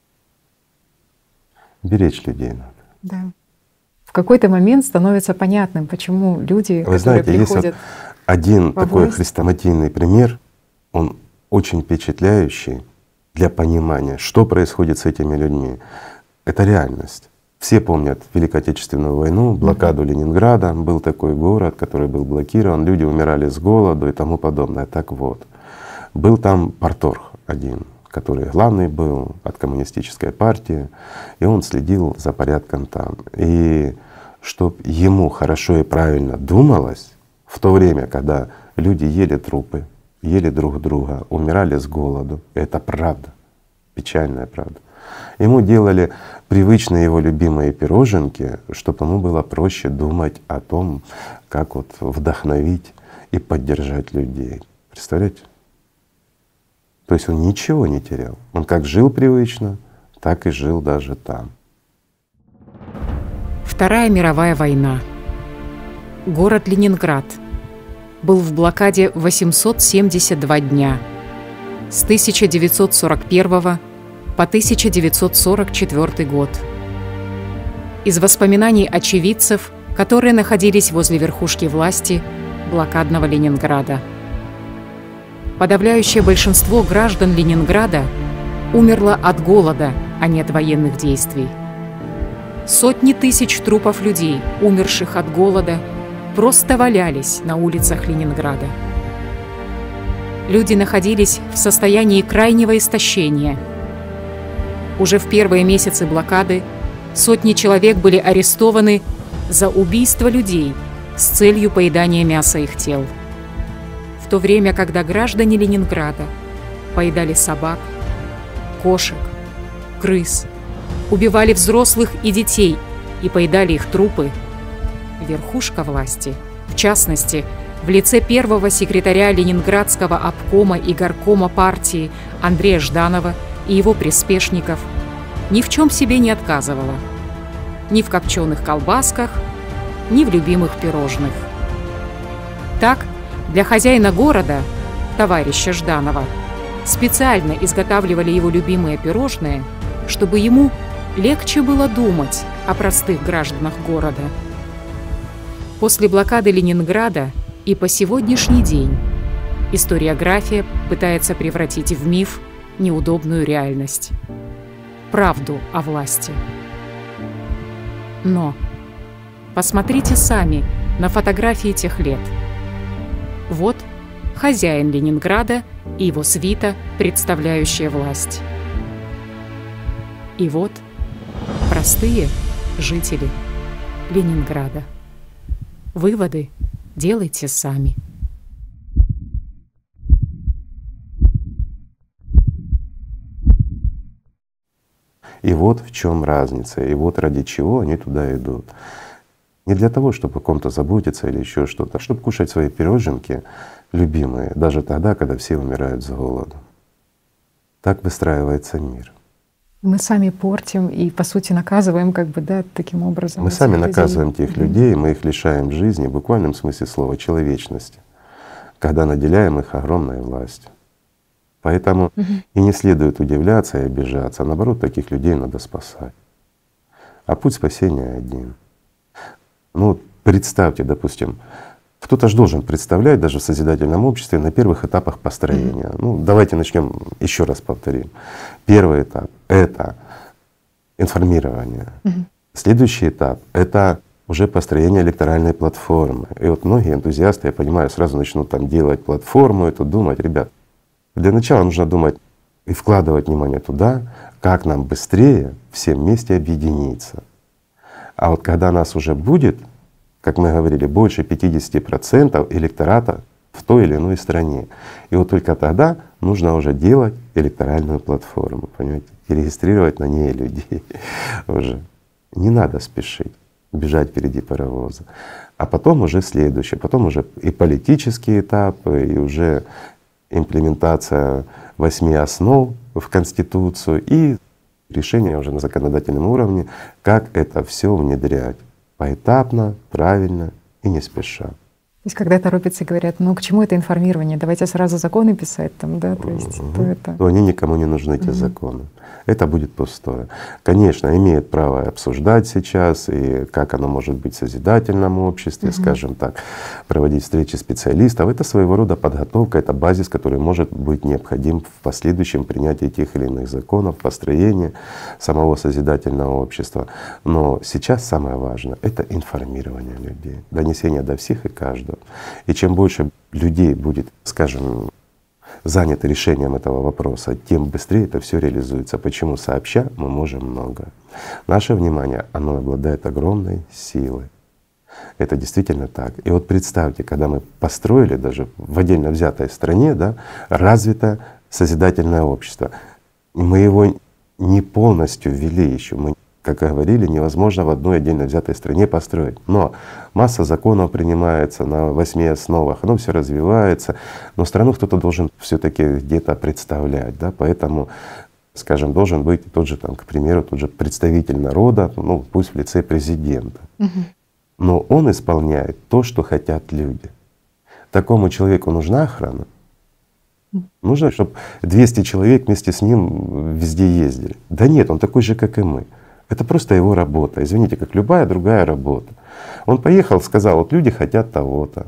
Беречь людей надо. Да. В какой-то момент становится понятным, почему люди, вы знаете, приходят есть один такой хрестоматийный пример, он очень впечатляющий для понимания, что происходит с этими людьми. Это реальность. Все помнят Великую Отечественную войну, блокаду Ленинграда, был такой город, который был блокирован, люди умирали с голоду и тому подобное. Так вот, был там парторг один, который главный был от коммунистической партии, и он следил за порядком там. И чтоб ему хорошо и правильно думалось, в то время, когда люди ели трупы, ели друг друга, умирали с голоду, это правда, печальная правда. Ему делали привычные его любимые пироженки, чтобы ему было проще думать о том, как вот вдохновить и поддержать людей. Представляете? То есть он ничего не терял. Он как жил привычно, так и жил даже там. Вторая мировая война. Город Ленинград был в блокаде 872 дня с 1941 по 1944 год. Из воспоминаний очевидцев, которые находились возле верхушки власти блокадного Ленинграда. Подавляющее большинство граждан Ленинграда умерло от голода, а не от военных действий. Сотни тысяч трупов людей, умерших от голода, просто валялись на улицах Ленинграда. Люди находились в состоянии крайнего истощения. Уже в первые месяцы блокады сотни человек были арестованы за убийство людей с целью поедания мяса их тел. В то время, когда граждане Ленинграда поедали собак, кошек, крыс, убивали взрослых и детей и поедали их трупы, верхушка власти, в частности, в лице первого секретаря Ленинградского обкома и горкома партии Андрея Жданова и его приспешников, ни в чем себе не отказывала. Ни в копченых колбасках, ни в любимых пирожных. Так, для хозяина города, товарища Жданова, специально изготавливали его любимые пирожные, чтобы ему легче было думать о простых гражданах города. После блокады Ленинграда и по сегодняшний день историография пытается превратить в миф неудобную реальность. Правду о власти. Но посмотрите сами на фотографии тех лет. Вот хозяин Ленинграда и его свита, представляющая власть. И вот простые жители Ленинграда. Выводы делайте сами. И вот в чем разница, и вот ради чего они туда идут. Не для того, чтобы о ком-то заботиться или еще что-то, а чтобы кушать свои пироженки любимые, даже тогда, когда все умирают с голоду. Так выстраивается мир. Мы сами портим и, по сути, наказываем таким образом. Мы сами наказываем тех людей, мы их лишаем жизни, в буквальном смысле слова, человечности, когда наделяем их огромной властью. Поэтому и не следует удивляться и обижаться, а наоборот, таких людей надо спасать. А путь спасения один. Ну, представьте, допустим, кто-то же должен представлять даже в созидательном обществе на первых этапах построения. Ну, давайте начнем, еще раз повторим. Первый этап — это информирование. Следующий этап — это уже построение электоральной платформы. И вот многие энтузиасты, я понимаю, сразу начнут там делать платформу, и тут думать, ребят, для начала нужно думать и вкладывать внимание туда, как нам быстрее всем вместе объединиться. А вот когда нас уже будет, как мы говорили, больше 50% электората в той или иной стране, и вот только тогда нужно уже делать электоральную платформу, понимаете, и регистрировать на ней людей уже. Не надо спешить, бежать впереди паровоза. А потом уже следующее, потом уже и политический этап, и уже имплементация 8 основ в Конституцию и решение уже на законодательном уровне, как это все внедрять поэтапно, правильно и не спеша. То есть когда торопятся и говорят, ну к чему это информирование, давайте сразу законы писать там, да, то есть то они никому не нужны, эти законы. Это будет пустое. Конечно, имеет право обсуждать сейчас, и как оно может быть в созидательном обществе, скажем так, проводить встречи специалистов. Это своего рода подготовка, это базис, который может быть необходим в последующем принятии тех или иных законов, построении самого созидательного общества. Но сейчас самое важное — это информирование людей, донесение до всех и каждого. И чем больше людей будет, скажем, заняты решением этого вопроса, тем быстрее это все реализуется. Почему? Сообща мы можем много. Наше внимание, оно обладает огромной силой. Это действительно так. И вот представьте, когда мы построили даже в отдельно взятой стране, да, развитое созидательное общество, мы его не полностью ввели еще, мы, как говорили, невозможно в одной отдельно взятой стране построить. Но масса законов принимается на 8 основах, оно все развивается, но страну кто-то должен все-таки где-то представлять, да, поэтому, скажем, должен быть тот же, там, к примеру, тот же представитель народа, ну пусть в лице президента. но он исполняет то, что хотят люди. Такому человеку нужна охрана? Нужно, чтобы 200 человек вместе с ним везде ездили? Да нет, он такой же, как и мы. Это просто его работа, извините, как любая другая работа. Он поехал, сказал, вот люди хотят того-то.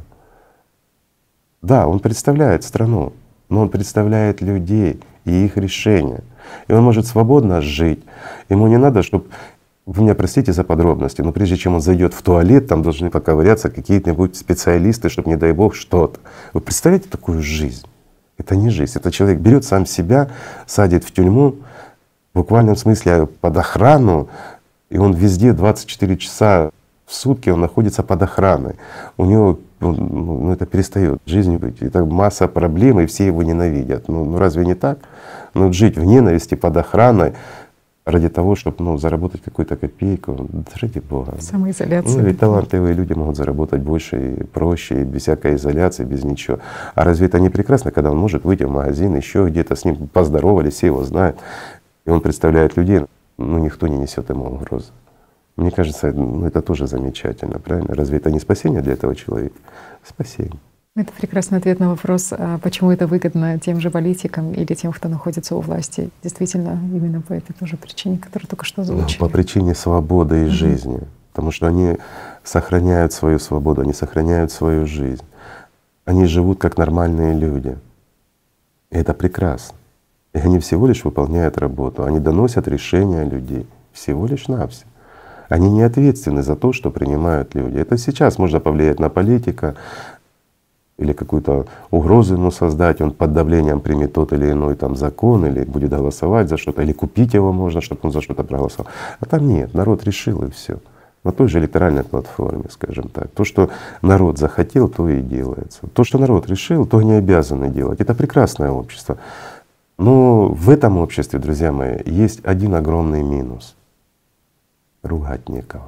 Да, он представляет страну, но он представляет людей и их решения. И он может свободно жить. Ему не надо, чтобы… Вы меня простите за подробности, но прежде чем он зайдет в туалет, там должны поковыряться какие-нибудь специалисты, чтобы, не дай бог, что-то. Вы представляете такую жизнь? Это не жизнь. Это человек берет сам себя, садит в тюрьму, в буквальном смысле под охрану, и он везде 24 часа в сутки он находится под охраной. У него это перестает жизнью быть. Это масса проблем, и все его ненавидят. Ну разве не так? Ну жить в ненависти под охраной ради того, чтобы заработать какую-то копейку, да ради Бога. Самоизоляция. Ведь талантливые люди могут заработать больше и проще, и без всякой изоляции, без ничего. А разве это не прекрасно, когда он может выйти в магазин, еще где-то с ним поздоровались, все его знают, и он представляет людей, никто не несет ему угрозы. Мне кажется, это тоже замечательно, правильно? Разве это не спасение для этого человека? Спасение. Это прекрасный ответ на вопрос, почему это выгодно тем же политикам или тем, кто находится у власти. Действительно, именно по этой тоже причине, которую только что озвучили. По причине свободы и жизни. Потому что они сохраняют свою свободу, они сохраняют свою жизнь. Они живут как нормальные люди. И это прекрасно. И они всего лишь выполняют работу, они доносят решения людей. Всего лишь навсего. Они не ответственны за то, что принимают люди. Это сейчас можно повлиять на политика, или какую-то угрозу ему создать, он под давлением примет тот или иной там закон, или будет голосовать за что-то, или купить его можно, чтобы он за что-то проголосовал. А там нет, народ решил и все. На той же электоральной платформе, скажем так. То, что народ захотел, то и делается. То, что народ решил, то они обязаны делать. Это прекрасное общество. Но в этом обществе, друзья мои, есть один огромный минус. Ругать некого.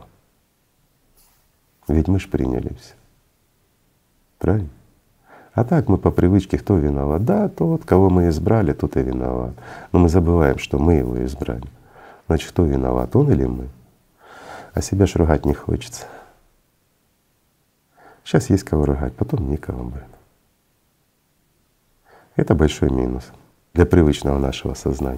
Ведь мы ж приняли все. Правильно? А так мы по привычке, кто виноват? Да, тот, кого мы избрали, тот и виноват. Но мы забываем, что мы его избрали. Значит, кто виноват, он или мы? А себя ж ругать не хочется. Сейчас есть кого ругать, потом некого будет. Это большой минус для привычного нашего сознания.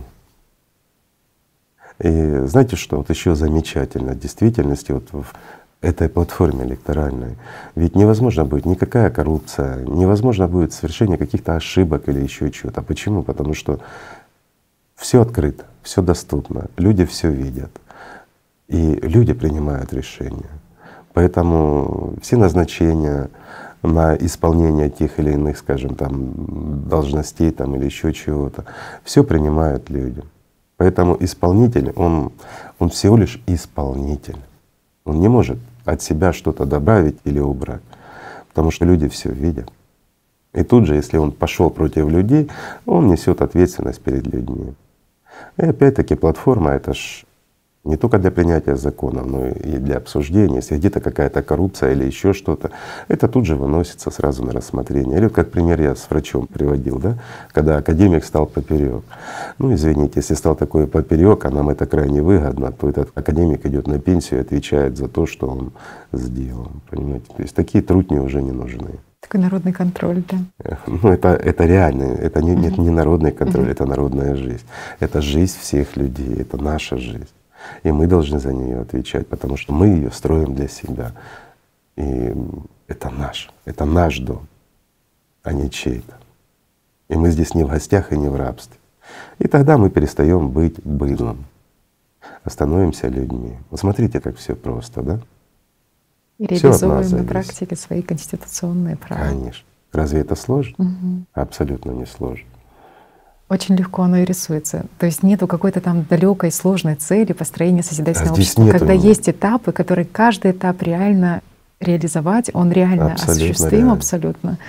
И знаете что, вот еще замечательно в действительности вот в этой платформе электоральной. Ведь невозможно будет никакая коррупция, невозможно будет совершение каких-то ошибок или еще чего-то. Почему? Потому что все открыто, все доступно, люди все видят, и люди принимают решения. Поэтому все назначения на исполнение тех или иных, скажем, там должностей там, или еще чего-то, все принимают люди. Поэтому исполнитель, он всего лишь исполнитель. Он не может от себя что-то добавить или убрать, потому что люди все видят. И тут же, если он пошел против людей, он несет ответственность перед людьми. И опять-таки платформа — это ж не только для принятия законов, но и для обсуждения. Если где-то какая-то коррупция или еще что-то, это тут же выносится сразу на рассмотрение. Или вот как пример я с врачом приводил, да, когда академик стал поперек. Ну извините, если стал такой поперек, а нам это крайне выгодно, то этот академик идет на пенсию и отвечает за то, что он сделал. Понимаете? То есть такие трудни уже не нужны. Такой народный контроль, да. Ну это реально, это не народный контроль, это народная жизнь. Это жизнь всех людей, это наша жизнь. И мы должны за нее отвечать, потому что мы ее строим для себя. И это наш дом, а не чей-то. И мы здесь не в гостях и не в рабстве. И тогда мы перестаем быть быдлом, а становимся людьми. Вот смотрите, как все просто, да? И реализуем на практике свои конституционные права. Конечно. Разве это сложно? Абсолютно не сложно. Очень легко оно и рисуется. То есть нету какой-то там далекой сложной цели построения созидательного общества. Когда есть этапы, которые каждый этап реально реализовать, он реально осуществим абсолютно.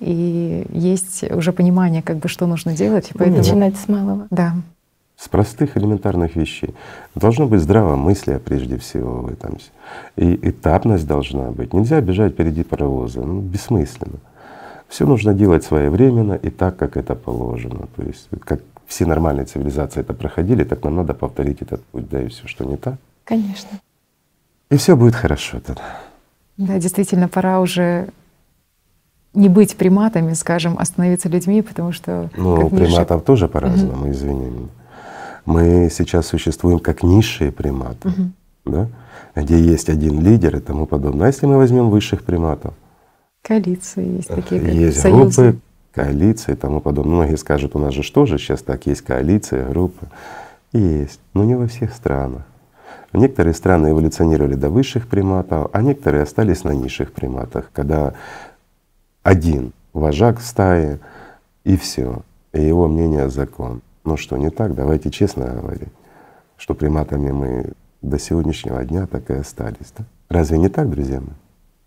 И есть уже понимание, как бы, что нужно делать. Поэтому начинать с малого. Да. С простых элементарных вещей. Должно быть здравомыслие прежде всего в этом. И этапность должна быть. Нельзя бежать впереди паровоза. Бессмысленно. Все нужно делать своевременно и так, как это положено. То есть как все нормальные цивилизации это проходили, так нам надо повторить этот путь, да, и все, что не так. Конечно. И все будет хорошо тогда. Да, действительно, пора уже не быть приматами, скажем, а становиться людьми, потому что… Ну, приматов тоже по-разному, извини меня. Мы сейчас существуем как низшие приматы, да? Где есть один лидер и тому подобное. А если мы возьмем высших приматов? Коалиции есть такие, как есть союзы. группы, коалиции и тому подобное. Многие скажут, у нас же тоже сейчас так есть коалиция, группы. Есть, но не во всех странах. Некоторые страны эволюционировали до высших приматов, а некоторые остались на низших приматах, когда один вожак в стае и все, и его мнение закон. Ну что, не так? Давайте честно говорить, что приматами мы до сегодняшнего дня так и остались. Да? Разве не так, друзья мои?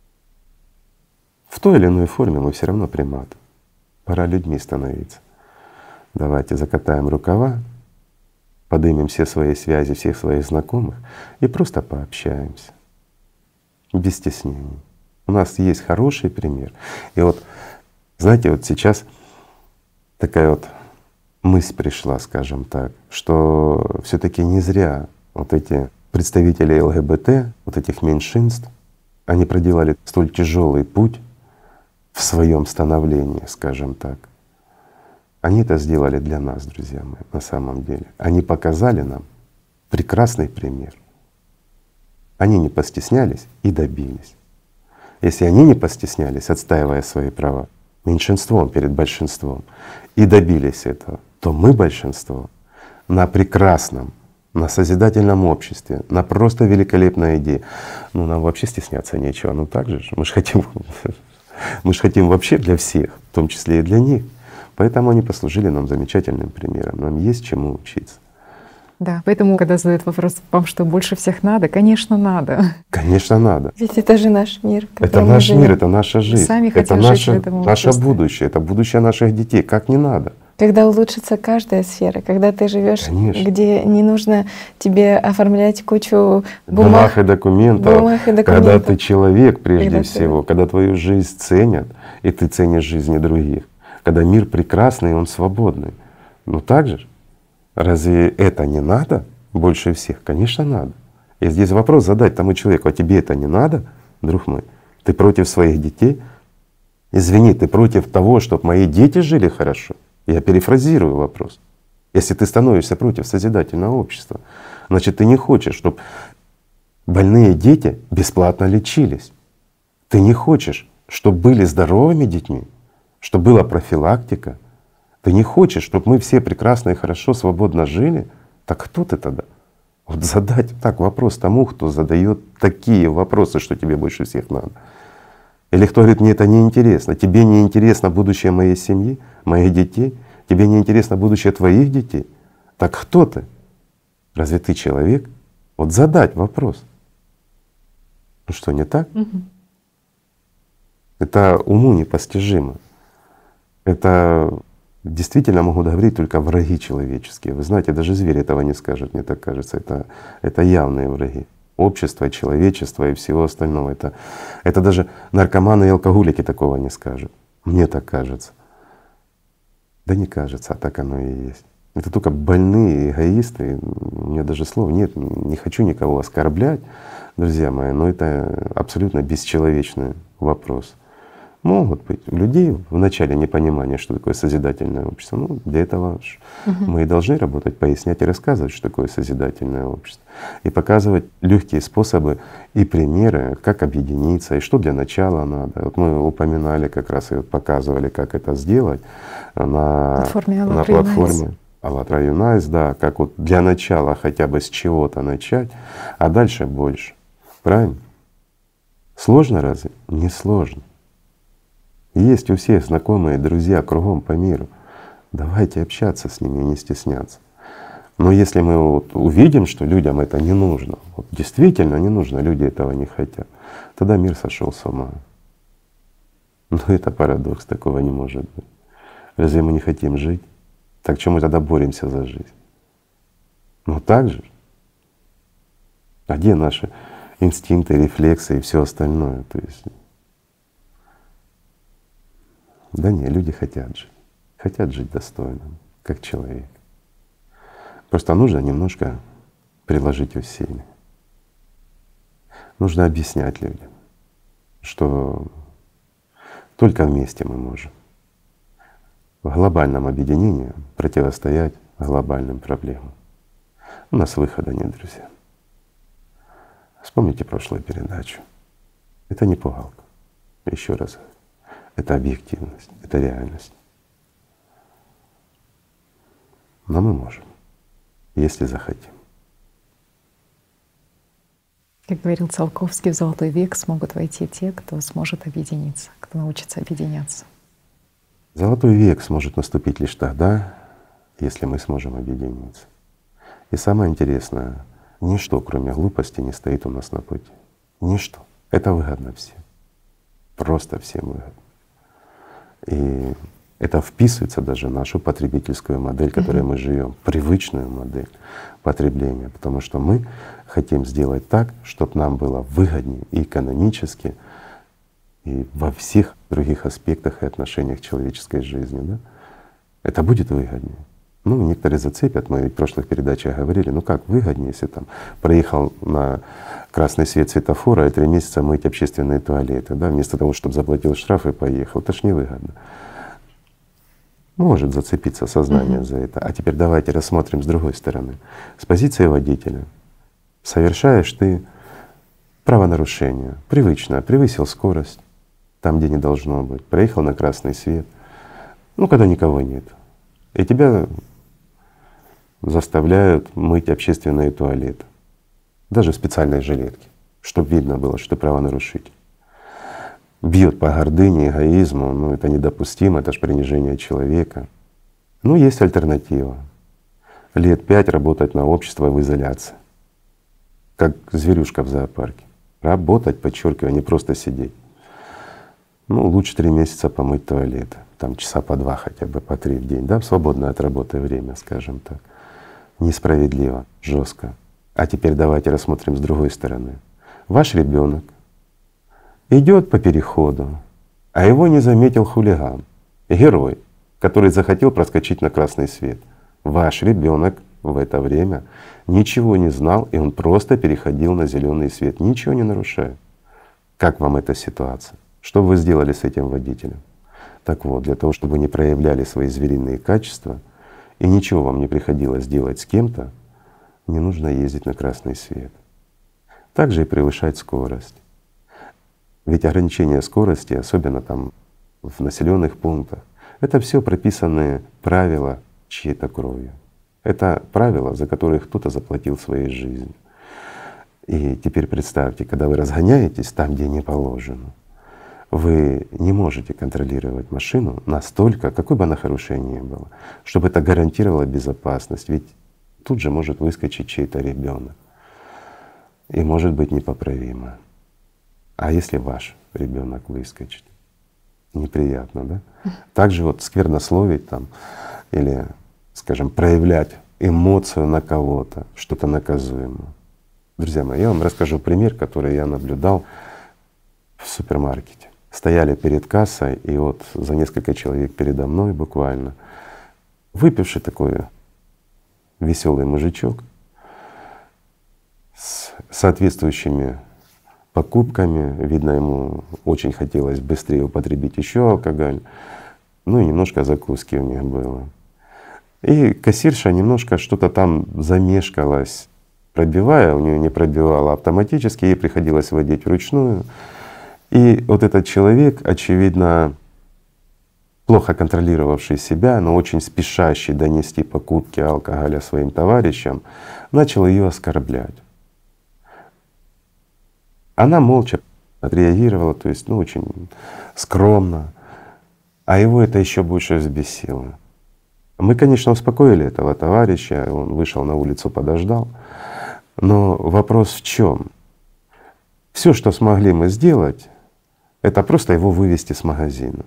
В той или иной форме мы все равно приматы. Пора людьми становиться. Давайте закатаем рукава, подымем все свои связи, всех своих знакомых и просто пообщаемся. Без стеснений. У нас есть хороший пример. И вот, знаете, вот сейчас такая вот мысль пришла, скажем так, что все-таки не зря вот эти представители ЛГБТ, вот этих меньшинств, они проделали столь тяжелый путь в своем становлении, скажем так. Они это сделали для нас, друзья мои, на самом деле. Они показали нам прекрасный пример. Они не постеснялись и добились. Если они не постеснялись, отстаивая свои права меньшинством перед большинством, и добились этого, то мы большинство на прекрасном, на созидательном обществе, на просто великолепной идее. Ну нам вообще стесняться нечего. Ну так же, мы же хотим вообще для всех, в том числе и для них. Поэтому они послужили нам замечательным примером. Нам есть чему учиться. Да, поэтому, когда задают вопрос, вам что, больше всех надо? Конечно, надо. Конечно, надо. Ведь это же наш мир. Это наш мир, это наша жизнь. Сами это наше будущее, это будущее наших детей. Как не надо? Когда улучшится каждая сфера, когда ты живешь, где не нужно тебе оформлять кучу бумаг и документов, когда ты человек прежде всего, когда твою жизнь ценят, и ты ценишь жизни других, когда мир прекрасный, и он свободный. Ну так же? Разве это не надо больше всех? Конечно, надо. И здесь вопрос задать тому человеку: а тебе это не надо, друг мой? Ты против своих детей? Извини, ты против того, чтобы мои дети жили хорошо? Я перефразирую вопрос. Если ты становишься против созидательного общества, значит, ты не хочешь, чтобы больные дети бесплатно лечились. Ты не хочешь, чтобы были здоровыми детьми, чтобы была профилактика. Ты не хочешь, чтобы мы все прекрасно и хорошо, свободно жили? Так кто ты тогда? Вот задать так вопрос тому, кто задает такие вопросы, что тебе больше всех надо. Или кто говорит: мне это не интересно, тебе не интересно будущее моей семьи, моих детей, тебе не интересно будущее твоих детей. Так кто ты? Разве ты человек? Вот задать вопрос. Ну что, не так? Это уму непостижимо. Это действительно могут говорить только враги человеческие. Вы знаете, даже звери этого не скажут, мне так кажется. Это явные враги общества, человечества и всего остального. Это даже наркоманы и алкоголики такого не скажут. Мне так кажется. Да не кажется, а так оно и есть. Это только больные эгоисты. У меня даже слов нет, не хочу никого оскорблять, друзья мои, но это абсолютно бесчеловечный вопрос. Могут быть у людей в начале непонимания, что такое созидательное общество. Ну, для этого мы и должны работать, пояснять и рассказывать, что такое созидательное общество. И показывать легкие способы и примеры, как объединиться, и что для начала надо. Вот мы упоминали как раз и показывали, как это сделать на платформе АЛЛАТРА Юнайс, да, как вот для начала хотя бы с чего-то начать, а дальше больше. Правильно? Сложно разве? Не сложно. Есть у всех знакомые, друзья кругом по миру. Давайте общаться с ними и не стесняться. Но если мы вот увидим, что людям это не нужно, вот действительно не нужно, люди этого не хотят, тогда мир сошел с ума. Но это парадокс, такого не может быть. Разве мы не хотим жить? Так чему мы тогда боремся за жизнь? Ну так же. А где наши инстинкты, рефлексы и все остальное? То есть, да не, люди хотят жить достойно, как человек. Просто нужно немножко приложить усилий. Нужно объяснять людям, что только вместе мы можем в глобальном объединении противостоять глобальным проблемам. У нас выхода нет, друзья. Вспомните прошлую передачу. Это не пугалка. Еще раз. Это объективность, это реальность. Но мы можем, если захотим. Как говорил Циолковский, в золотой век смогут войти те, кто сможет объединиться, кто научится объединяться. Золотой век сможет наступить лишь тогда, если мы сможем объединиться. И самое интересное, ничто, кроме глупости, не стоит у нас на пути. Ничто. Это выгодно всем. Просто всем выгодно. И это вписывается даже в нашу потребительскую модель, в которой мы живем, привычную модель потребления, потому что мы хотим сделать так, чтобы нам было выгоднее и экономически, и во всех других аспектах и отношениях человеческой жизни. Да? Это будет выгоднее. Ну, некоторые зацепят, мы ведь в прошлых передачах говорили, ну как выгоднее, если там проехал на красный свет светофора и 3 месяца мыть общественные туалеты, да, вместо того, чтобы заплатил штраф и поехал. Это ж невыгодно. Может зацепиться сознание за это. А теперь давайте рассмотрим с другой стороны. С позиции водителя. Совершаешь ты правонарушение, привычно, превысил скорость там, где не должно быть, проехал на красный свет, ну, когда никого нет, и тебя заставляют мыть общественные туалеты, даже в специальной жилетке, чтобы видно было, что ты правонарушитель. Бьет по гордыне, эгоизму, ну это недопустимо, это же принижение человека. Ну, есть альтернатива. Лет 5 работать на общество в изоляции, как зверюшка в зоопарке. Работать, подчеркиваю, а не просто сидеть. Ну, лучше 3 месяца помыть туалет, там часа по 2 хотя бы, по 3 в день, да, в свободное от работы время, скажем так. Несправедливо, жестко. А теперь давайте рассмотрим с другой стороны. Ваш ребенок идет по переходу, а его не заметил хулиган, герой, который захотел проскочить на красный свет. Ваш ребенок в это время ничего не знал, и он просто переходил на зеленый свет, ничего не нарушая. Как вам эта ситуация? Что вы сделали с этим водителем? Так вот, для того, чтобы вы не проявляли свои звериные качества и ничего вам не приходилось делать с кем-то, не нужно ездить на красный свет. Также и превышать скорость. Ведь ограничение скорости, особенно там в населенных пунктах, это все прописанные правила чьей-то кровью. Это правила, за которые кто-то заплатил своей жизнью. И теперь представьте, когда вы разгоняетесь там, где не положено, вы не можете контролировать машину настолько, какой бы она хорошей ни была, чтобы это гарантировало безопасность. Ведь тут же может выскочить чей-то ребенок, и может быть непоправимо. А если ваш ребенок выскочит? Неприятно, да? Также вот сквернословить там или, скажем, проявлять эмоцию на кого-то, что-то наказуемое. Друзья мои, я вам расскажу пример, который я наблюдал в супермаркете. Стояли перед кассой, и вот за несколько человек передо мной буквально выпивший такой веселый мужичок с соответствующими покупками, видно, ему очень хотелось быстрее употребить еще алкоголь, ну и немножко закуски у них было. И кассирша немножко что-то там замешкалась, пробивая, у нее не пробивала автоматически, ей приходилось вводить вручную. И вот этот человек, очевидно, плохо контролировавший себя, но очень спешащий донести покупки алкоголя своим товарищам, начал ее оскорблять. Она молча отреагировала, то есть, ну, очень скромно, а его это еще больше взбесило. Мы, конечно, успокоили этого товарища, он вышел на улицу, подождал, но вопрос в чем? Все, что смогли мы сделать, это просто его вывести с магазина.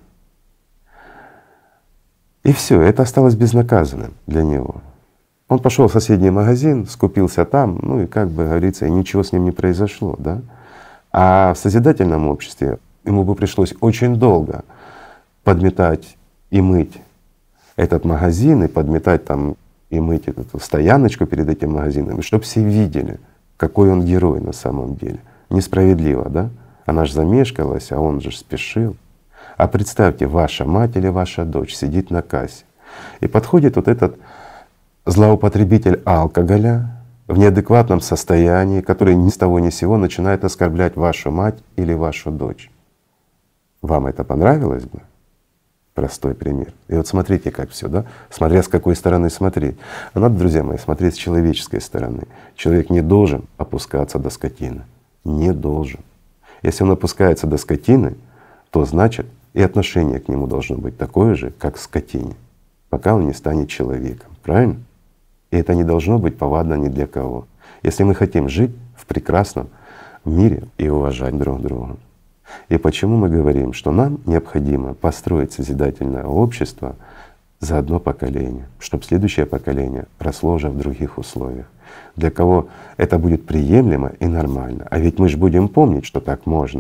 И все, это осталось безнаказанным для него. Он пошел в соседний магазин, скупился там, ну и, как бы говорится, ничего с ним не произошло, да? А в созидательном обществе ему бы пришлось очень долго подметать и мыть этот магазин, и подметать там и мыть эту стояночку перед этим магазином, чтобы все видели, какой он герой на самом деле. Несправедливо, да? Она ж замешкалась, а он же спешил. А представьте, ваша мать или ваша дочь сидит на кассе, и подходит вот этот злоупотребитель алкоголя в неадекватном состоянии, который ни с того ни с сего начинает оскорблять вашу мать или вашу дочь. Вам это понравилось бы? Простой пример. И вот смотрите, как все, да? Смотря с какой стороны смотреть. А надо, друзья мои, смотреть с человеческой стороны. Человек не должен опускаться до скотины. Не должен. Если он опускается до скотины, то значит и отношение к нему должно быть такое же, как к скотине, пока он не станет человеком. Правильно? И это не должно быть повадно ни для кого. Если мы хотим жить в прекрасном мире и уважать друг друга. И почему мы говорим, что нам необходимо построить созидательное общество за одно поколение, чтобы следующее поколение росло уже в других условиях, для кого это будет приемлемо и нормально. А ведь мы же будем помнить, что так можно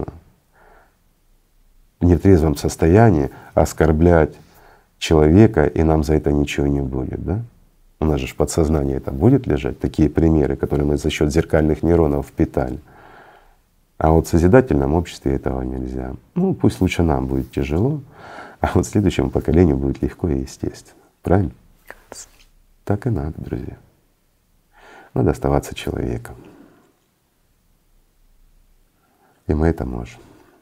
в нетрезвом состоянии оскорблять человека, и нам за это ничего не будет, да? У нас же в подсознании это будет лежать, такие примеры, которые мы за счет зеркальных нейронов впитали. А вот в созидательном обществе этого нельзя. Ну, пусть лучше нам будет тяжело, а вот следующему поколению будет легко и естественно. Правильно? Так и надо, друзья. Надо оставаться человеком. И мы это можем.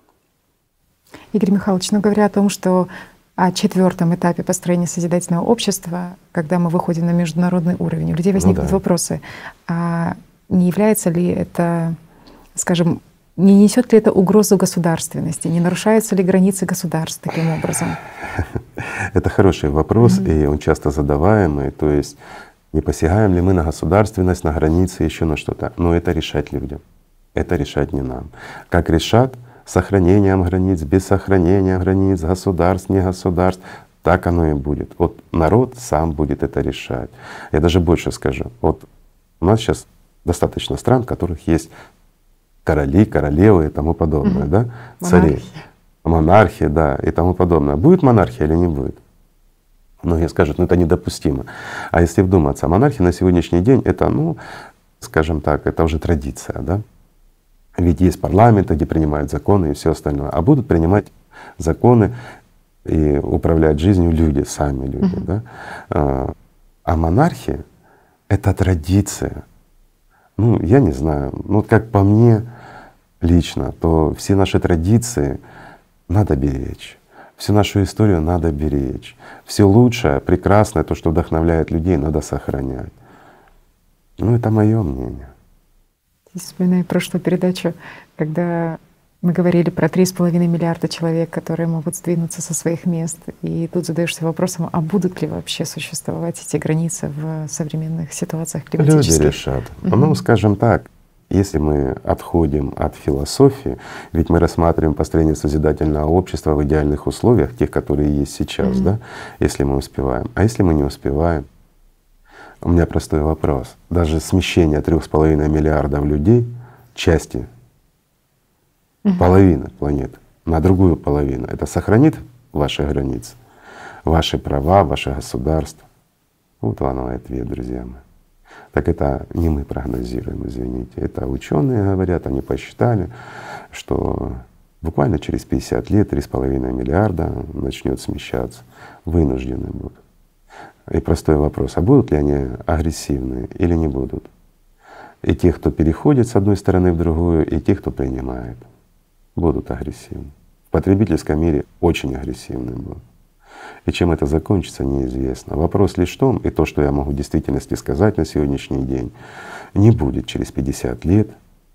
Игорь Михайлович, ну говоря о том, что о 4-м этапе построения созидательного общества, когда мы выходим на международный уровень, у людей возникнут вопросы, а не является ли это, скажем, не несет ли это угрозу государственности, не нарушаются ли границы государств таким образом? Это хороший вопрос, и он часто задаваемый. То есть не посягаем ли мы на государственность, на границы, еще на что-то. Но это решать людям, это решать не нам. Как решат с сохранением границ, без сохранения границ, государств, не государств, так оно и будет. Вот народ сам будет это решать. Я даже больше скажу. Вот у нас сейчас достаточно стран, в которых есть короли, королевы и тому подобное, да? Цари, монархия, да, и тому подобное. Будет монархия или не будет? Многие скажут, ну это недопустимо. А если вдуматься, монархия на сегодняшний день это, ну, скажем так, это уже традиция, да? Ведь есть парламенты, где принимают законы и все остальное. А будут принимать законы и управлять жизнью люди, сами люди, да? А монархия — это традиция. Ну, я не знаю, ну как по мне лично, то все наши традиции надо беречь, всю нашу историю надо беречь, все лучшее, прекрасное, то, что вдохновляет людей, надо сохранять. Ну, это мое мнение. Я вспоминаю прошлую передачу, когда мы говорили про 3,5 миллиарда человек, которые могут сдвинуться со своих мест. И тут задаешься вопросом, а будут ли вообще существовать эти границы в современных ситуациях климатических? Люди решат. Ну, скажем так, если мы отходим от философии, ведь мы рассматриваем построение созидательного общества в идеальных условиях, тех, которые есть сейчас, да, если мы успеваем. А если мы не успеваем? У меня простой вопрос. Даже смещение 3,5 миллиардов людей, части, половины планеты на другую половину, это сохранит ваши границы, ваши права, ваше государство? Вот вам и ответ, друзья мои. Так это не мы прогнозируем, извините. Это ученые говорят, они посчитали, что буквально через 50 лет 3,5 миллиарда начнет смещаться, вынуждены будут. И простой вопрос, а будут ли они агрессивные или не будут? И те, кто переходит с одной стороны в другую, и те, кто принимает, будут агрессивны. В потребительском мире очень агрессивны будут. И чем это закончится, неизвестно. Вопрос лишь в том, и то, что я могу в действительности сказать на сегодняшний день, не будет через 50 лет,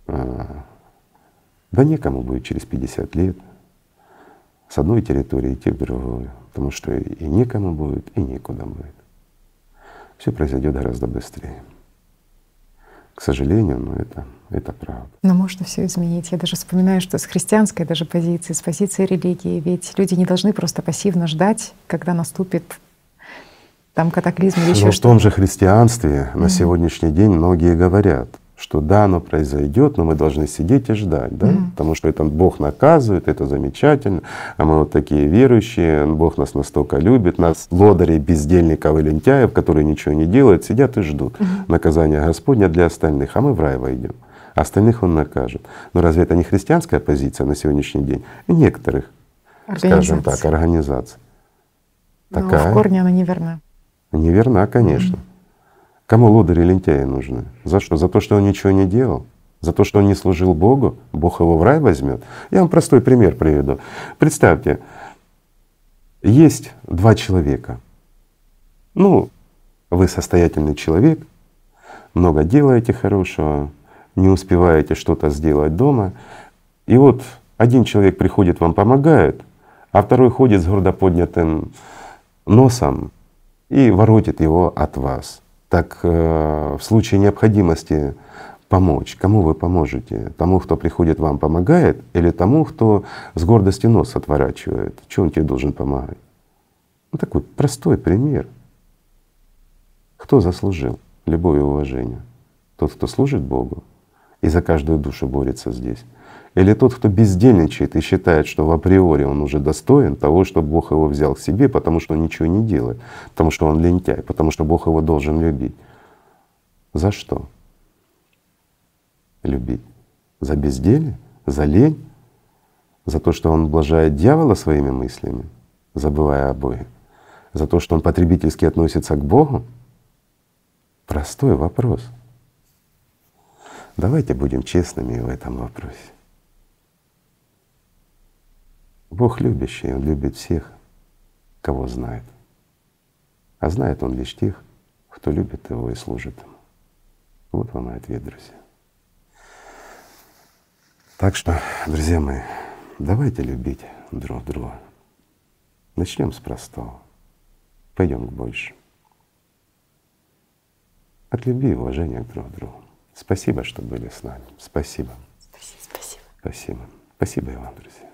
да некому будет через 50 лет с одной территории идти в другую, потому что и некому будет, и некуда будет. Все произойдет гораздо быстрее. К сожалению, но это правда. Но можно все изменить. Я даже вспоминаю, что с христианской даже позиции, с позиции религии, ведь люди не должны просто пассивно ждать, когда наступит там катаклизм или еще что-то. В том же христианстве на сегодняшний день многие говорят, что да, оно произойдет, но мы должны сидеть и ждать, да? Потому что это Бог наказывает, это замечательно, а мы вот такие верующие, Бог нас настолько любит, нас лодырей, бездельников и лентяев, которые ничего не делают, сидят и ждут наказания Господня для остальных, а мы в рай войдем. остальных Он накажет. Но разве это не христианская позиция на сегодняшний день? И некоторых, скажем так, организаций. В корне она неверна. Неверна, конечно. Кому лодыри и лентяи нужны? За что? За то, что он ничего не делал? За то, что он не служил Богу? Бог его в рай возьмет? Я вам простой пример приведу. Представьте, есть два человека. Ну, вы состоятельный человек, много делаете хорошего, не успеваете что-то сделать дома. И вот один человек приходит, вам помогает, а второй ходит с гордо поднятым носом и воротит его от вас. Так в случае необходимости помочь, кому вы поможете? Тому, кто приходит вам помогает, или тому, кто с гордостью нос отворачивает? Чего он тебе должен помогать? Ну такой простой пример. Кто заслужил любовь и уважение? Тот, кто служит Богу и за каждую душу борется здесь? Или тот, кто бездельничает и считает, что в априори он уже достоин того, чтобы Бог его взял к себе, потому что он ничего не делает, потому что он лентяй, потому что Бог его должен любить? За что любить? За безделье? За лень? За то, что он ублажает дьявола своими мыслями, забывая о Боге? За то, что он потребительски относится к Богу? Простой вопрос. Давайте будем честными в этом вопросе. Бог любящий, Он любит всех, кого знает. А знает Он лишь тех, кто любит Его и служит Ему. Вот вам и ответ, друзья. Так что, друзья мои, давайте любить друг друга. Начнем с простого, пойдем к большему. От любви и уважения друг к другу. Спасибо, что были с нами. Спасибо. Спасибо. Спасибо. Спасибо и вам, друзья.